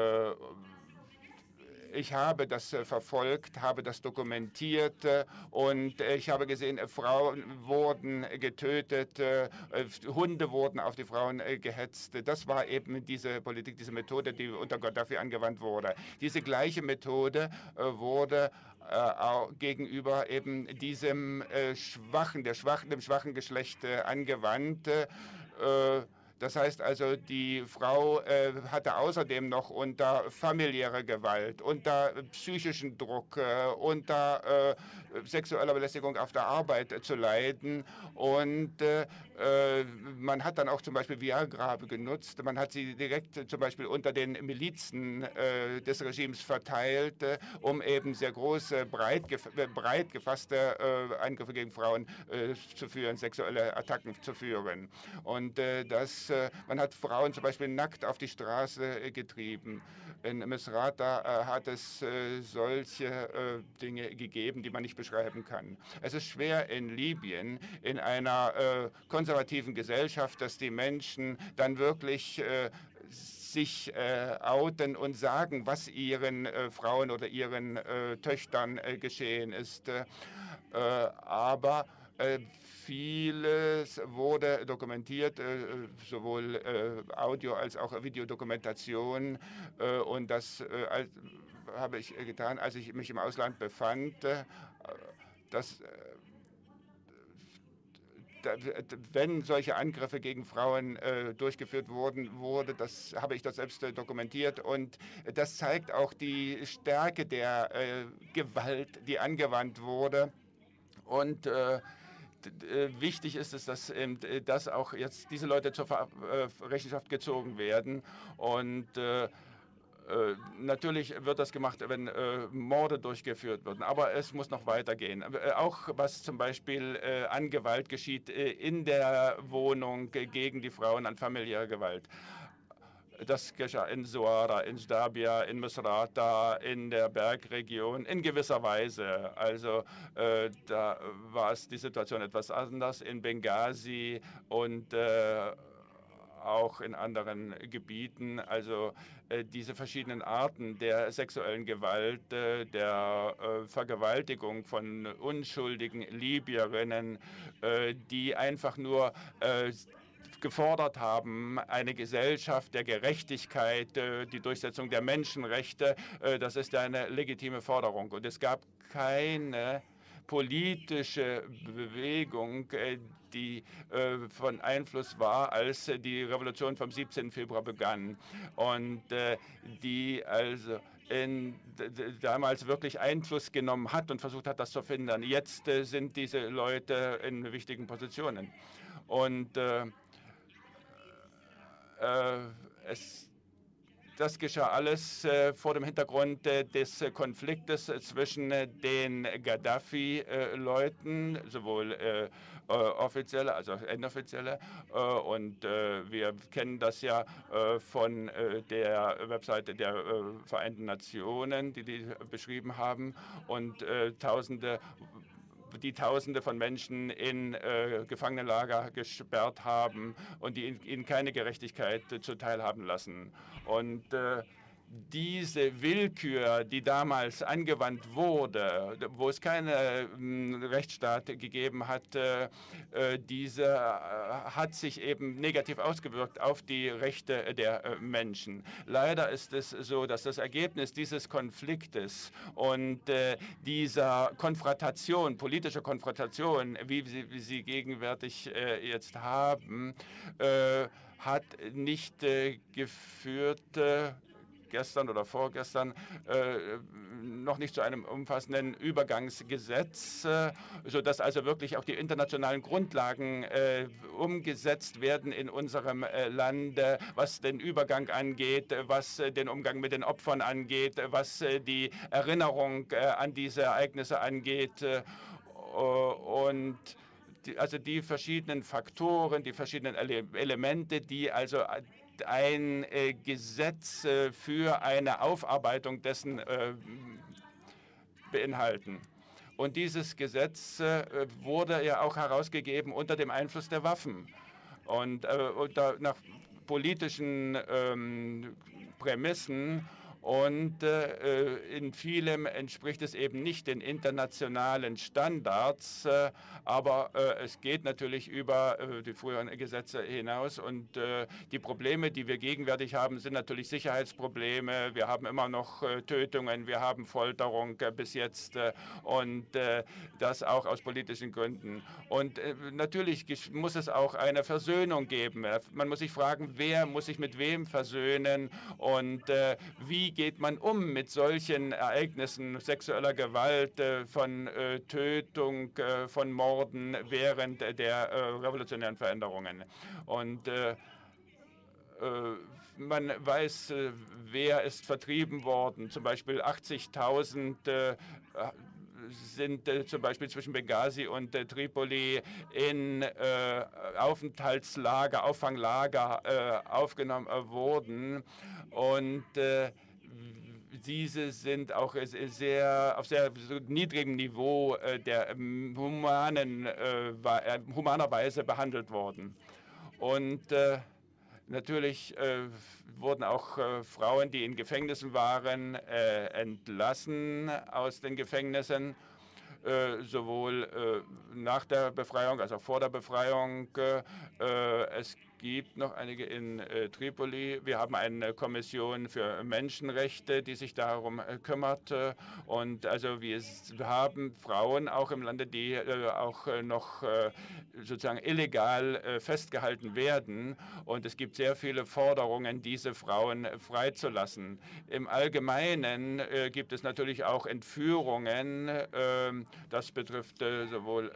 ich habe das verfolgt, habe das dokumentiert und ich habe gesehen, Frauen wurden getötet, Hunde wurden auf die Frauen gehetzt. Das war eben diese Politik, diese Methode, die unter Gaddafi angewandt wurde. Diese gleiche Methode wurde gegenüber eben dem schwachen Geschlecht angewandt. Das heißt also, die Frau hatte außerdem noch unter familiärer Gewalt, unter psychischen Druck, unter sexueller Belästigung auf der Arbeit zu leiden. Und man hat dann auch zum Beispiel Viagra genutzt. Man hat sie direkt zum Beispiel unter den Milizen des Regimes verteilt, um eben sehr große, breit gefasste Angriffe gegen Frauen zu führen, sexuelle Attacken zu führen. Und man hat Frauen zum Beispiel nackt auf die Straße getrieben. In Misrata hat es solche Dinge gegeben, die man nicht beschreiben kann. Es ist schwer in Libyen, in einer konservativen Gesellschaft, dass die Menschen dann wirklich sich outen und sagen, was ihren Frauen oder ihren Töchtern geschehen ist. Aber vieles wurde dokumentiert, sowohl Audio- als auch Videodokumentation. Und das habe ich getan, als ich mich im Ausland befand. Wenn solche Angriffe gegen Frauen durchgeführt wurden, habe ich das selbst dokumentiert. Und das zeigt auch die Stärke der Gewalt, die angewandt wurde. Und wichtig ist es, dass auch jetzt diese Leute zur Rechenschaft gezogen werden. Und natürlich wird das gemacht, wenn Morde durchgeführt werden, aber es muss noch weitergehen. Auch was zum Beispiel an Gewalt geschieht in der Wohnung gegen die Frauen, an familiärer Gewalt. Das geschah in Zuara, in Stabia, in Misrata, in der Bergregion, in gewisser Weise. Also da war es die Situation etwas anders in Benghazi und auch in anderen Gebieten. Also diese verschiedenen Arten der sexuellen Gewalt, der Vergewaltigung von unschuldigen Libyerinnen, die einfach nur gefordert haben, eine Gesellschaft der Gerechtigkeit, die Durchsetzung der Menschenrechte, das ist eine legitime Forderung. Und es gab keine politische Bewegung, die von Einfluss war, als die Revolution vom 17. Februar begann und die also damals wirklich Einfluss genommen hat und versucht hat, das zu verhindern. Jetzt sind diese Leute in wichtigen Positionen. Und das geschah alles vor dem Hintergrund des Konfliktes zwischen den Gaddafi-Leuten, sowohl offizielle, also inoffizielle. Und wir kennen das ja von der Webseite der Vereinten Nationen, die beschrieben haben. Und die Tausende von Menschen in Gefangenenlager gesperrt haben und die ihnen keine Gerechtigkeit zuteil haben lassen. Und diese Willkür, die damals angewandt wurde, wo es keinen Rechtsstaat gegeben hat, diese hat sich eben negativ ausgewirkt auf die Rechte der Menschen. Leider ist es so, dass das Ergebnis dieses Konfliktes und dieser Konfrontation, politischer Konfrontation, wie wir sie gegenwärtig jetzt haben, hat nicht geführt, gestern oder vorgestern noch nicht zu einem umfassenden Übergangsgesetz, sodass also wirklich auch die internationalen Grundlagen umgesetzt werden in unserem Land, was den Übergang angeht, was den Umgang mit den Opfern angeht, was die Erinnerung an diese Ereignisse angeht. Und also die verschiedenen Faktoren, die verschiedenen Elemente, die also ein Gesetz für eine Aufarbeitung dessen beinhalten. Und dieses Gesetz wurde ja auch herausgegeben unter dem Einfluss der Waffen und nach politischen Prämissen. Und in vielem entspricht es eben nicht den internationalen Standards, aber es geht natürlich über die früheren Gesetze hinaus. Und die Probleme, die wir gegenwärtig haben, sind natürlich Sicherheitsprobleme. Wir haben immer noch Tötungen, wir haben Folterung bis jetzt und das auch aus politischen Gründen. Und natürlich muss es auch eine Versöhnung geben. Man muss sich fragen, wer muss sich mit wem versöhnen und wie geht man um mit solchen Ereignissen sexueller Gewalt, von Tötung, von Morden während der revolutionären Veränderungen. Und man weiß, wer ist vertrieben worden. Zum Beispiel 80.000 sind zum Beispiel zwischen Benghazi und Tripoli in Aufenthaltslager, Auffanglager aufgenommen worden. Und diese sind auch auf sehr niedrigem Niveau der humaner Weise behandelt worden. Und natürlich wurden auch Frauen, die in Gefängnissen waren, entlassen aus den Gefängnissen, sowohl nach der Befreiung als auch vor der Befreiung. Es gibt noch einige in Tripoli. Wir haben eine Kommission für Menschenrechte, die sich darum kümmert. Und also wir haben Frauen auch im Lande, die auch noch sozusagen illegal festgehalten werden. Und es gibt sehr viele Forderungen, diese Frauen freizulassen. Im Allgemeinen gibt es natürlich auch Entführungen. Das betrifft sowohl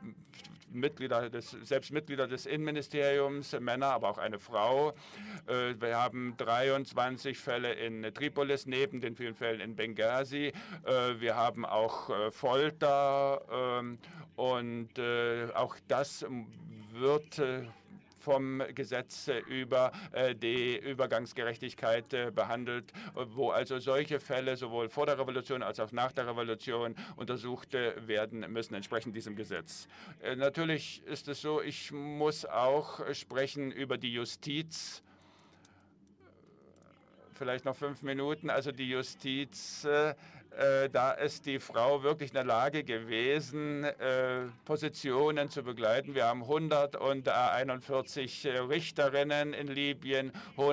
selbst Mitglieder des Innenministeriums, Männer, aber auch eine Frau. Wir haben 23 Fälle in Tripolis, neben den vielen Fällen in Benghazi. Wir haben auch Folter und auch das wird vom Gesetz über die Übergangsgerechtigkeit behandelt, wo also solche Fälle sowohl vor der Revolution als auch nach der Revolution untersucht werden müssen, entsprechend diesem Gesetz. Natürlich ist es so, ich muss auch sprechen über die Justiz. Vielleicht noch 5 Minuten. Also die Justiz, da ist die Frau wirklich in der Lage gewesen, Positionen zu begleiten. Wir haben 141 Richterinnen in Libyen,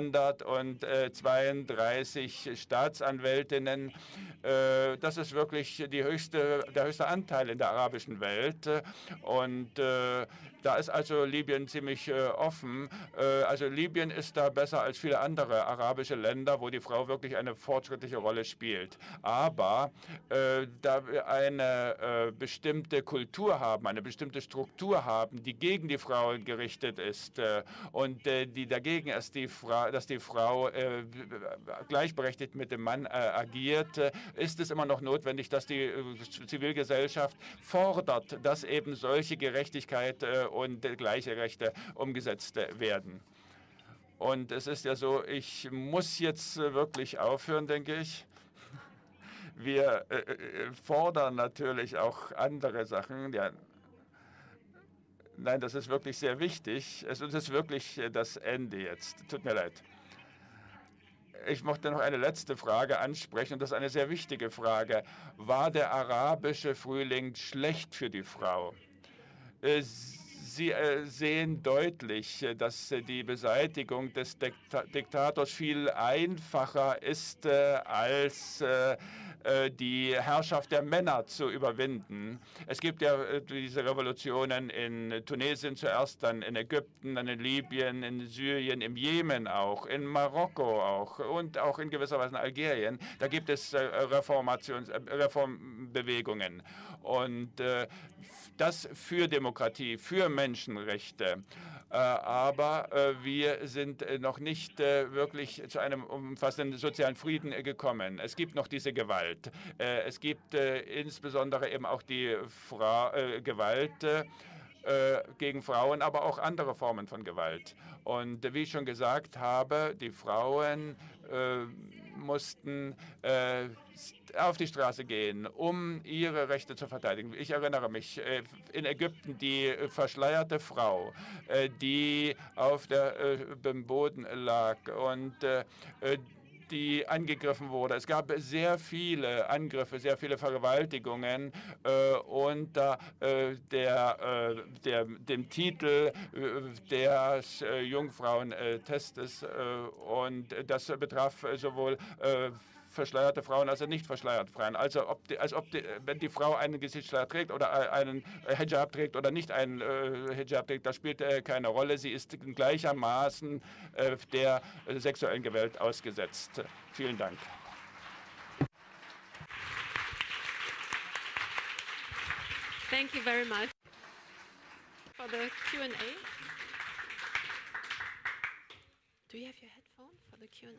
132 Staatsanwältinnen. Das ist wirklich der höchste Anteil in der arabischen Welt. Und Da ist also Libyen ziemlich offen. Also Libyen ist da besser als viele andere arabische Länder, wo die Frau wirklich eine fortschrittliche Rolle spielt. Aber da wir eine bestimmte Kultur haben, eine bestimmte Struktur haben, die gegen die Frau gerichtet ist und die dagegen ist, dass die Frau gleichberechtigt mit dem Mann agiert, ist es immer noch notwendig, dass die Zivilgesellschaft fordert, dass eben solche Gerechtigkeit und gleiche Rechte umgesetzt werden. Und es ist ja so, ich muss jetzt wirklich aufhören, denke ich. Wir fordern natürlich auch andere Sachen. Ja. Nein, das ist wirklich sehr wichtig. Es ist wirklich das Ende jetzt. Tut mir leid. Ich möchte noch eine letzte Frage ansprechen, und das ist eine sehr wichtige Frage. War der arabische Frühling schlecht für die Frau? Sie sehen deutlich, dass die Beseitigung des Diktators viel einfacher ist, als die Herrschaft der Männer zu überwinden. Es gibt ja diese Revolutionen in Tunesien zuerst, dann in Ägypten, dann in Libyen, in Syrien, im Jemen auch, in Marokko auch und auch in gewisser Weise in Algerien. Da gibt es Reformbewegungen. Und das für Demokratie, für Menschenrechte. Aber wir sind noch nicht wirklich zu einem umfassenden sozialen Frieden gekommen. Es gibt noch diese Gewalt. Es gibt insbesondere eben auch die Gewalt gegen Frauen, aber auch andere Formen von Gewalt. Und wie ich schon gesagt habe, die Frauen mussten auf die Straße gehen, um ihre Rechte zu verteidigen. Ich erinnere mich, in Ägypten die verschleierte Frau, die auf dem Boden lag und die angegriffen wurde. Es gab sehr viele Angriffe, sehr viele Vergewaltigungen unter dem Titel des Jungfrauentestes und das betraf sowohl verschleierte Frauen als auch nicht verschleierte Frauen. Also wenn die Frau einen Gesichtsschleier trägt oder einen Hijab trägt oder nicht einen Hijab trägt, das spielt keine Rolle. Sie ist gleichermaßen der sexuellen Gewalt ausgesetzt. Vielen Dank. Thank you very much for the Q&A. Do you have your headphone for the Q&A?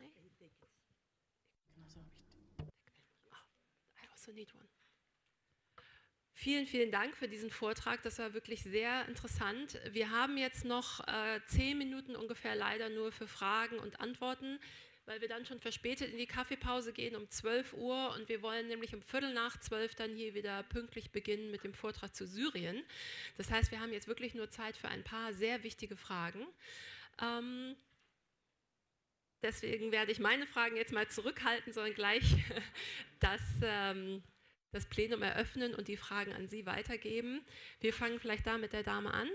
I also need one. Vielen, vielen Dank für diesen Vortrag. Das war wirklich sehr interessant. Wir haben jetzt noch 10 Minuten ungefähr leider nur für Fragen und Antworten, weil wir dann schon verspätet in die Kaffeepause gehen um 12 Uhr und wir wollen nämlich um 11:15 dann hier wieder pünktlich beginnen mit dem Vortrag zu Syrien. Das heißt, wir haben jetzt wirklich nur Zeit für ein paar sehr wichtige Fragen. Deswegen werde ich meine Fragen jetzt mal zurückhalten, sondern gleich das Plenum eröffnen und die Fragen an Sie weitergeben. Wir fangen vielleicht da mit der Dame an.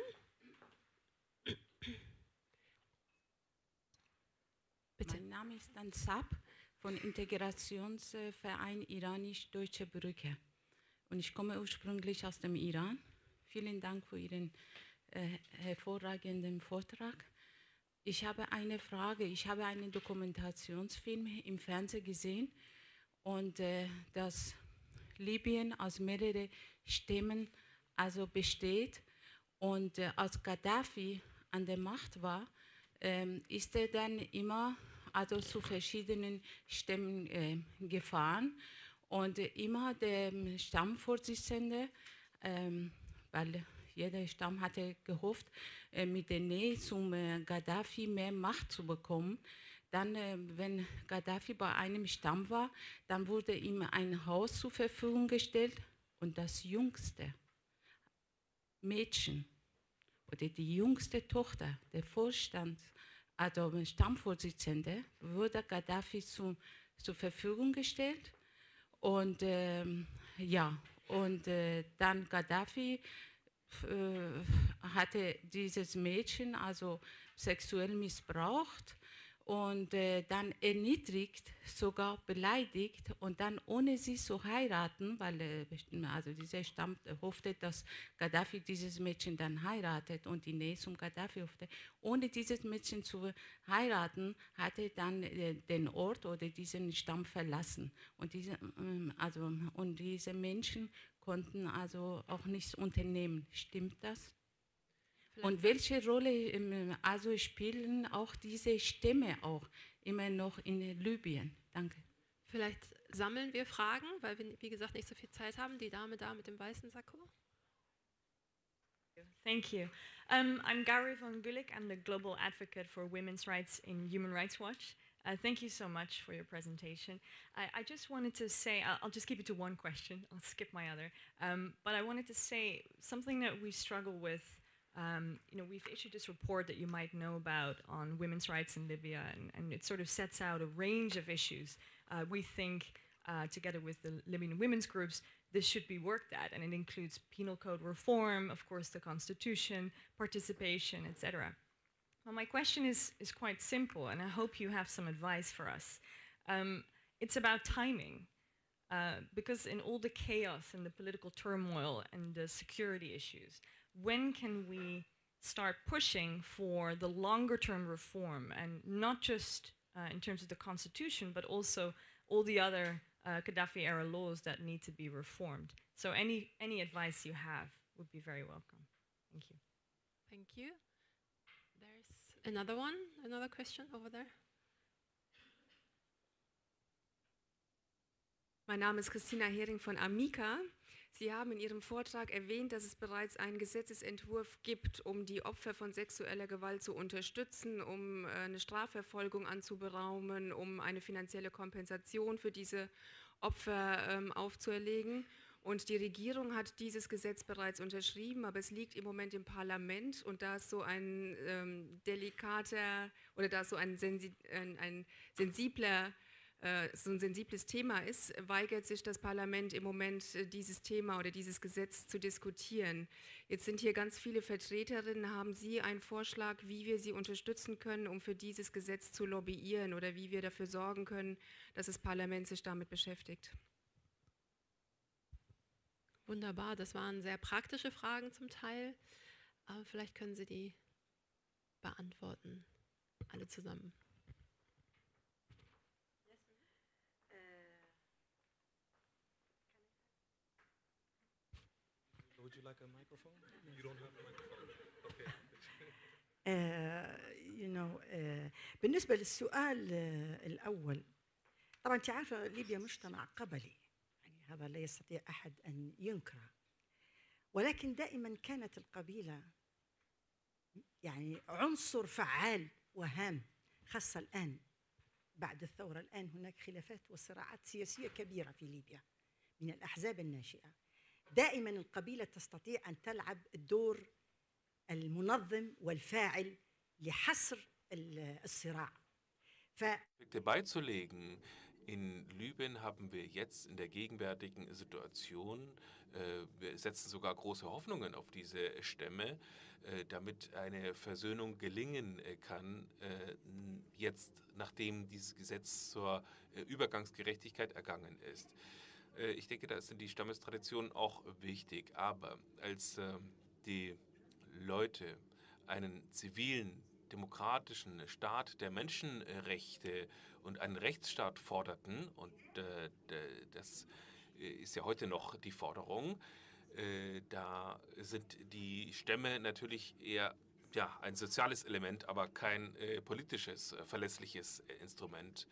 Bitte. Mein Name ist Ansab von Integrationsverein Iranisch-Deutsche Brücke und ich komme ursprünglich aus dem Iran. Vielen Dank für Ihren hervorragenden Vortrag. Ich habe eine Frage. Ich habe einen Dokumentationsfilm im Fernsehen gesehen und dass Libyen aus mehreren Stämmen besteht und als Gaddafi an der Macht war, ist er dann immer zu verschiedenen Stämmen gefahren und immer der Stammvorsitzende, weil jeder Stamm hatte gehofft, mit der Nähe zum Gaddafi mehr Macht zu bekommen. Dann, wenn Gaddafi bei einem Stamm war, dann wurde ihm ein Haus zur Verfügung gestellt und das jüngste Mädchen oder die jüngste Tochter, der Stammvorsitzende, wurde Gaddafi zur Verfügung gestellt. Und dann Gaddafi hatte dieses Mädchen sexuell missbraucht und dann erniedrigt, sogar beleidigt und dann ohne sie zu heiraten, weil also dieser Stamm hoffte, dass Gaddafi dieses Mädchen dann heiratet und die Nähe zum Gaddafi hoffte. Ohne dieses Mädchen zu heiraten, hat er dann den Ort oder diesen Stamm verlassen. Und diese Menschen konnten also auch nichts unternehmen. Stimmt das? Und welche Rolle also spielen auch diese Stämme auch immer noch in Libyen? Danke. Vielleicht sammeln wir Fragen, weil wir, wie gesagt, nicht so viel Zeit haben. Die Dame da mit dem weißen Sakko. Thank you. I'm Gary von Gulik. I'm the Global Advocate for Women's Rights in Human Rights Watch. Thank you so much for your presentation. I just wanted to say, I'll just keep it to one question. I'll skip my other. But I wanted to say something that we struggle with. We've issued this report that you might know about on women's rights in Libya, and it sort of sets out a range of issues. We think, together with the Libyan women's groups, this should be worked at, and it includes penal code reform, of course, the constitution, participation, etc. Well, my question is quite simple, and I hope you have some advice for us. It's about timing, because in all the chaos and the political turmoil and the security issues, when can we start pushing for the longer-term reform, and not just in terms of the constitution, but also all the other Gaddafi-era laws that need to be reformed? So any advice you have would be very welcome. Thank you. Thank you. There's another question over there. Mein Name ist Christina Hering von Amica. Sie haben in Ihrem Vortrag erwähnt, dass es bereits einen Gesetzesentwurf gibt, um die Opfer von sexueller Gewalt zu unterstützen, um eine Strafverfolgung anzuberaumen, um eine finanzielle Kompensation für diese Opfer aufzuerlegen. Und die Regierung hat dieses Gesetz bereits unterschrieben, aber es liegt im Moment im Parlament, und da es so ein so ein sensibles Thema ist, weigert sich das Parlament im Moment, dieses Thema oder dieses Gesetz zu diskutieren. Jetzt sind hier ganz viele Vertreterinnen. Haben Sie einen Vorschlag, wie wir sie unterstützen können, um für dieses Gesetz zu lobbyieren, oder wie wir dafür sorgen können, dass das Parlament sich damit beschäftigt? Wunderbar, das waren sehr praktische Fragen zum Teil, aber vielleicht können Sie die beantworten, alle zusammen. Would you like a microphone? You don't have a microphone. Okay. بالنسبة للسؤال الأول، طبعا أنت عارفة ليبيا مجتمع قبلي، يعني هذا لا يستطيع أحد أن ينكره، ولكن دائما كانت القبيلة يعني عنصر فعال وهام، خاصة الآن بعد الثورة. الآن هناك خلافات وصراعات سياسية كبيرة في ليبيا من الأحزاب الناشئة. دائما القبيلة تستطيع أن تلعب الدور المنظم والفاعل لحصر الصراع. Beizulegen. In Libyen haben wir jetzt in der gegenwärtigen Situation, wir setzen sogar große Hoffnungen auf diese Stämme, damit eine Versöhnung gelingen kann, jetzt nachdem dieses Gesetz zur Übergangsgerechtigkeit ergangen ist. Ich denke, da sind die Stammestraditionen auch wichtig, aber als die Leute einen zivilen, demokratischen Staat der Menschenrechte und einen Rechtsstaat forderten, und das ist ja heute noch die Forderung, da sind die Stämme natürlich eher ein soziales Element, aber kein politisches, verlässliches Instrument.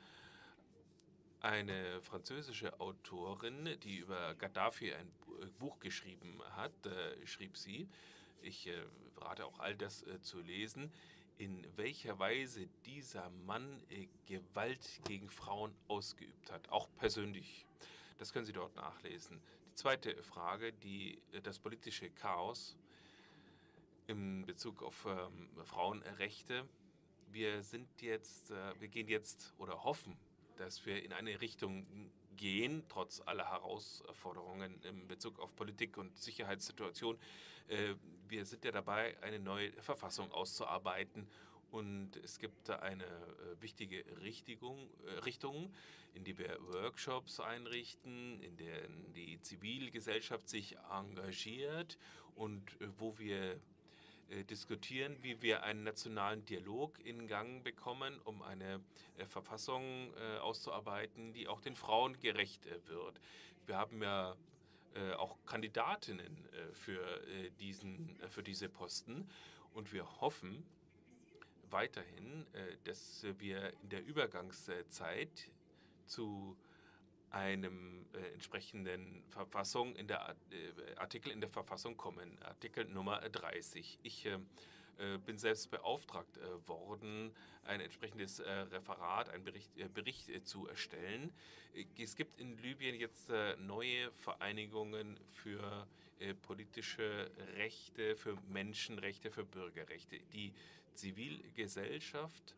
Eine französische Autorin, die über Gaddafi ein Buch geschrieben hat, schrieb sie, ich rate auch all das zu lesen, in welcher Weise dieser Mann Gewalt gegen Frauen ausgeübt hat, auch persönlich. Das können Sie dort nachlesen. Die zweite Frage, das politische Chaos in Bezug auf Frauenrechte. Wir gehen jetzt oder hoffen, dass wir in eine Richtung gehen, trotz aller Herausforderungen in Bezug auf Politik und Sicherheitssituation. Wir sind ja dabei, eine neue Verfassung auszuarbeiten, Und es gibt da eine wichtige Richtung, in die wir Workshops einrichten, in denen die Zivilgesellschaft sich engagiert und wo wir diskutieren, wie wir einen nationalen Dialog in Gang bekommen, um eine Verfassung auszuarbeiten, die auch den Frauen gerecht wird. Wir haben ja auch Kandidatinnen für diese Posten und wir hoffen weiterhin, dass wir in der Übergangszeit zu einem entsprechenden Artikel in der Verfassung kommen, Artikel Nummer 30. Ich bin selbst beauftragt worden, ein entsprechendes Referat, einen Bericht zu erstellen. Es gibt in Libyen jetzt neue Vereinigungen für politische Rechte, für Menschenrechte, für Bürgerrechte. Die Zivilgesellschaft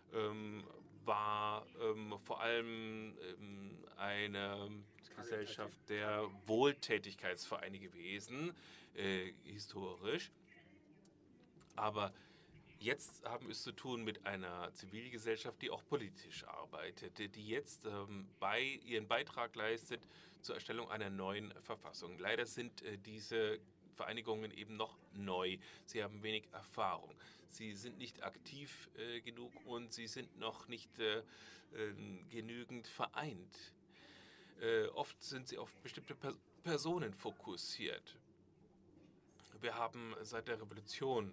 war vor allem eine Gesellschaft der Wohltätigkeitsvereine gewesen, historisch. Aber jetzt haben wir es zu tun mit einer Zivilgesellschaft, die auch politisch arbeitet, die jetzt ihren Beitrag leistet zur Erstellung einer neuen Verfassung. Leider sind diese Vereinigungen eben noch neu. Sie haben wenig Erfahrung. Sie sind nicht aktiv genug und sie sind noch nicht genügend vereint. Oft sind sie auf bestimmte Personen fokussiert. Wir haben seit der Revolution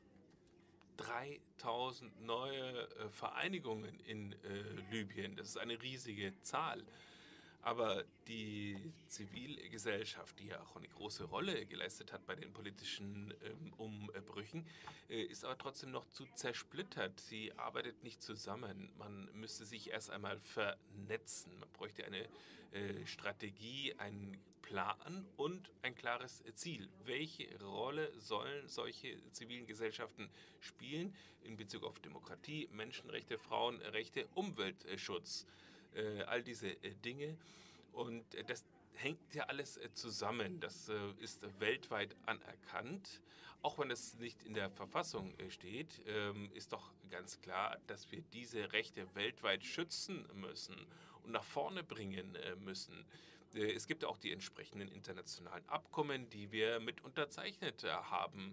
3000 neue Vereinigungen in Libyen. Das ist eine riesige Zahl. Aber die Zivilgesellschaft, die ja auch eine große Rolle geleistet hat bei den politischen Umbrüchen, ist aber trotzdem noch zu zersplittert. Sie arbeitet nicht zusammen. Man müsste sich erst einmal vernetzen. Man bräuchte eine Strategie, einen Plan und ein klares Ziel. Welche Rolle sollen solche zivilen Gesellschaften spielen in Bezug auf Demokratie, Menschenrechte, Frauenrechte, Umweltschutz? All diese Dinge. Und das hängt ja alles zusammen. Das ist weltweit anerkannt. Auch wenn es nicht in der Verfassung steht, ist doch ganz klar, dass wir diese Rechte weltweit schützen müssen und nach vorne bringen müssen. Es gibt auch die entsprechenden internationalen Abkommen, die wir mit unterzeichnet haben.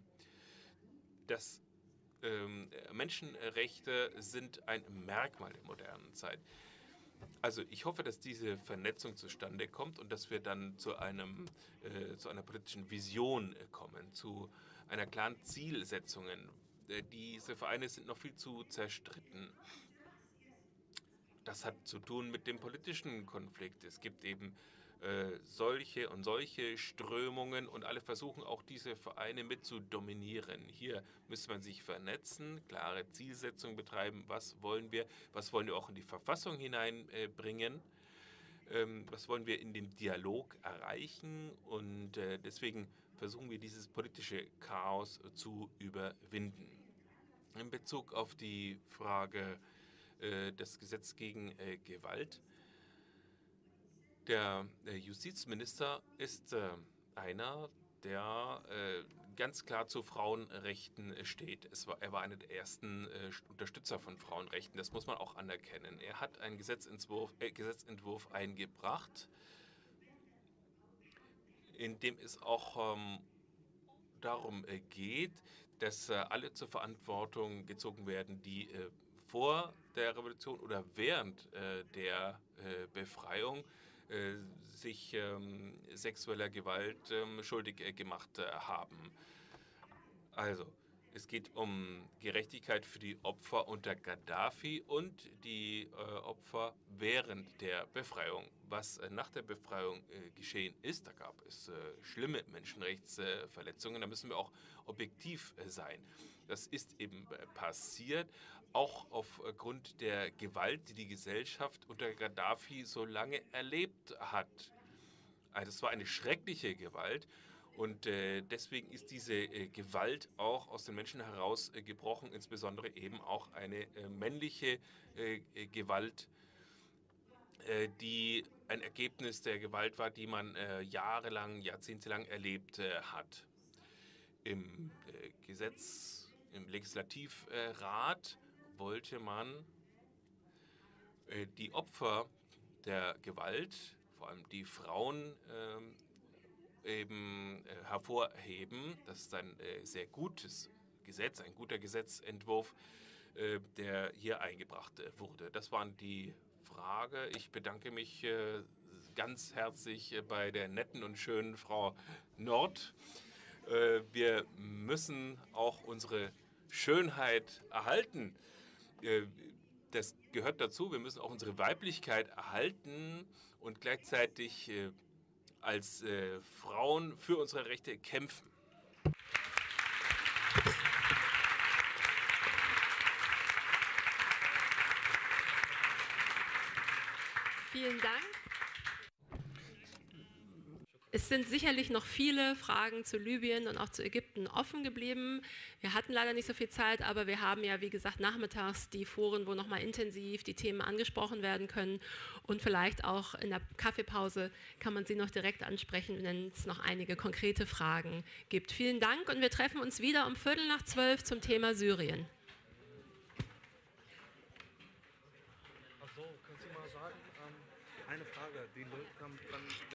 Menschenrechte sind ein Merkmal der modernen Zeit. Also ich hoffe, dass diese Vernetzung zustande kommt und dass wir dann zu einer politischen Vision kommen, zu einer klaren Zielsetzung. Diese Vereine sind noch viel zu zerstritten. Das hat zu tun mit dem politischen Konflikt. Es gibt eben solche und solche Strömungen und alle versuchen auch diese Vereine mit zu dominieren. Hier müsste man sich vernetzen, klare Zielsetzung betreiben, was wollen wir auch in die Verfassung hineinbringen, was wollen wir in dem Dialog erreichen und deswegen versuchen wir dieses politische Chaos zu überwinden. In Bezug auf die Frage des Gesetzes gegen Gewalt. Der Justizminister ist einer, der ganz klar zu Frauenrechten steht. Er war einer der ersten Unterstützer von Frauenrechten, das muss man auch anerkennen. Er hat einen Gesetzentwurf eingebracht, in dem es auch darum geht, dass alle zur Verantwortung gezogen werden, die vor der Revolution oder während der Befreiung sich sexueller Gewalt schuldig gemacht haben. Also, es geht um Gerechtigkeit für die Opfer unter Gaddafi und die Opfer während der Befreiung. Was nach der Befreiung geschehen ist, da gab es schlimme Menschenrechtsverletzungen, da müssen wir auch objektiv sein. Das ist eben passiert, auch aufgrund der Gewalt, die die Gesellschaft unter Gaddafi so lange erlebt hat. Also es war eine schreckliche Gewalt und deswegen ist diese Gewalt auch aus den Menschen herausgebrochen, insbesondere eben auch eine männliche Gewalt, die ein Ergebnis der Gewalt war, die man jahrzehntelang erlebt hat. Im im Legislativrat wollte man die Opfer der Gewalt, vor allem die Frauen, eben hervorheben. Das ist ein sehr gutes Gesetz, ein guter Gesetzentwurf, der hier eingebracht wurde. Das waren die Frage. Ich bedanke mich ganz herzlich bei der netten und schönen Frau Nord. Wir müssen auch unsere Schönheit erhalten. Das gehört dazu. Wir müssen auch unsere Weiblichkeit erhalten und gleichzeitig als Frauen für unsere Rechte kämpfen. Vielen Dank. Es sind sicherlich noch viele Fragen zu Libyen und auch zu Ägypten offen geblieben. Wir hatten leider nicht so viel Zeit, aber wir haben ja, wie gesagt, nachmittags die Foren, wo nochmal intensiv die Themen angesprochen werden können. Und vielleicht auch in der Kaffeepause kann man sie noch direkt ansprechen, wenn es noch einige konkrete Fragen gibt. Vielen Dank und wir treffen uns wieder um 11:45 zum Thema Syrien. Ach so, können Sie mal sagen, eine Frage, die Leute haben dann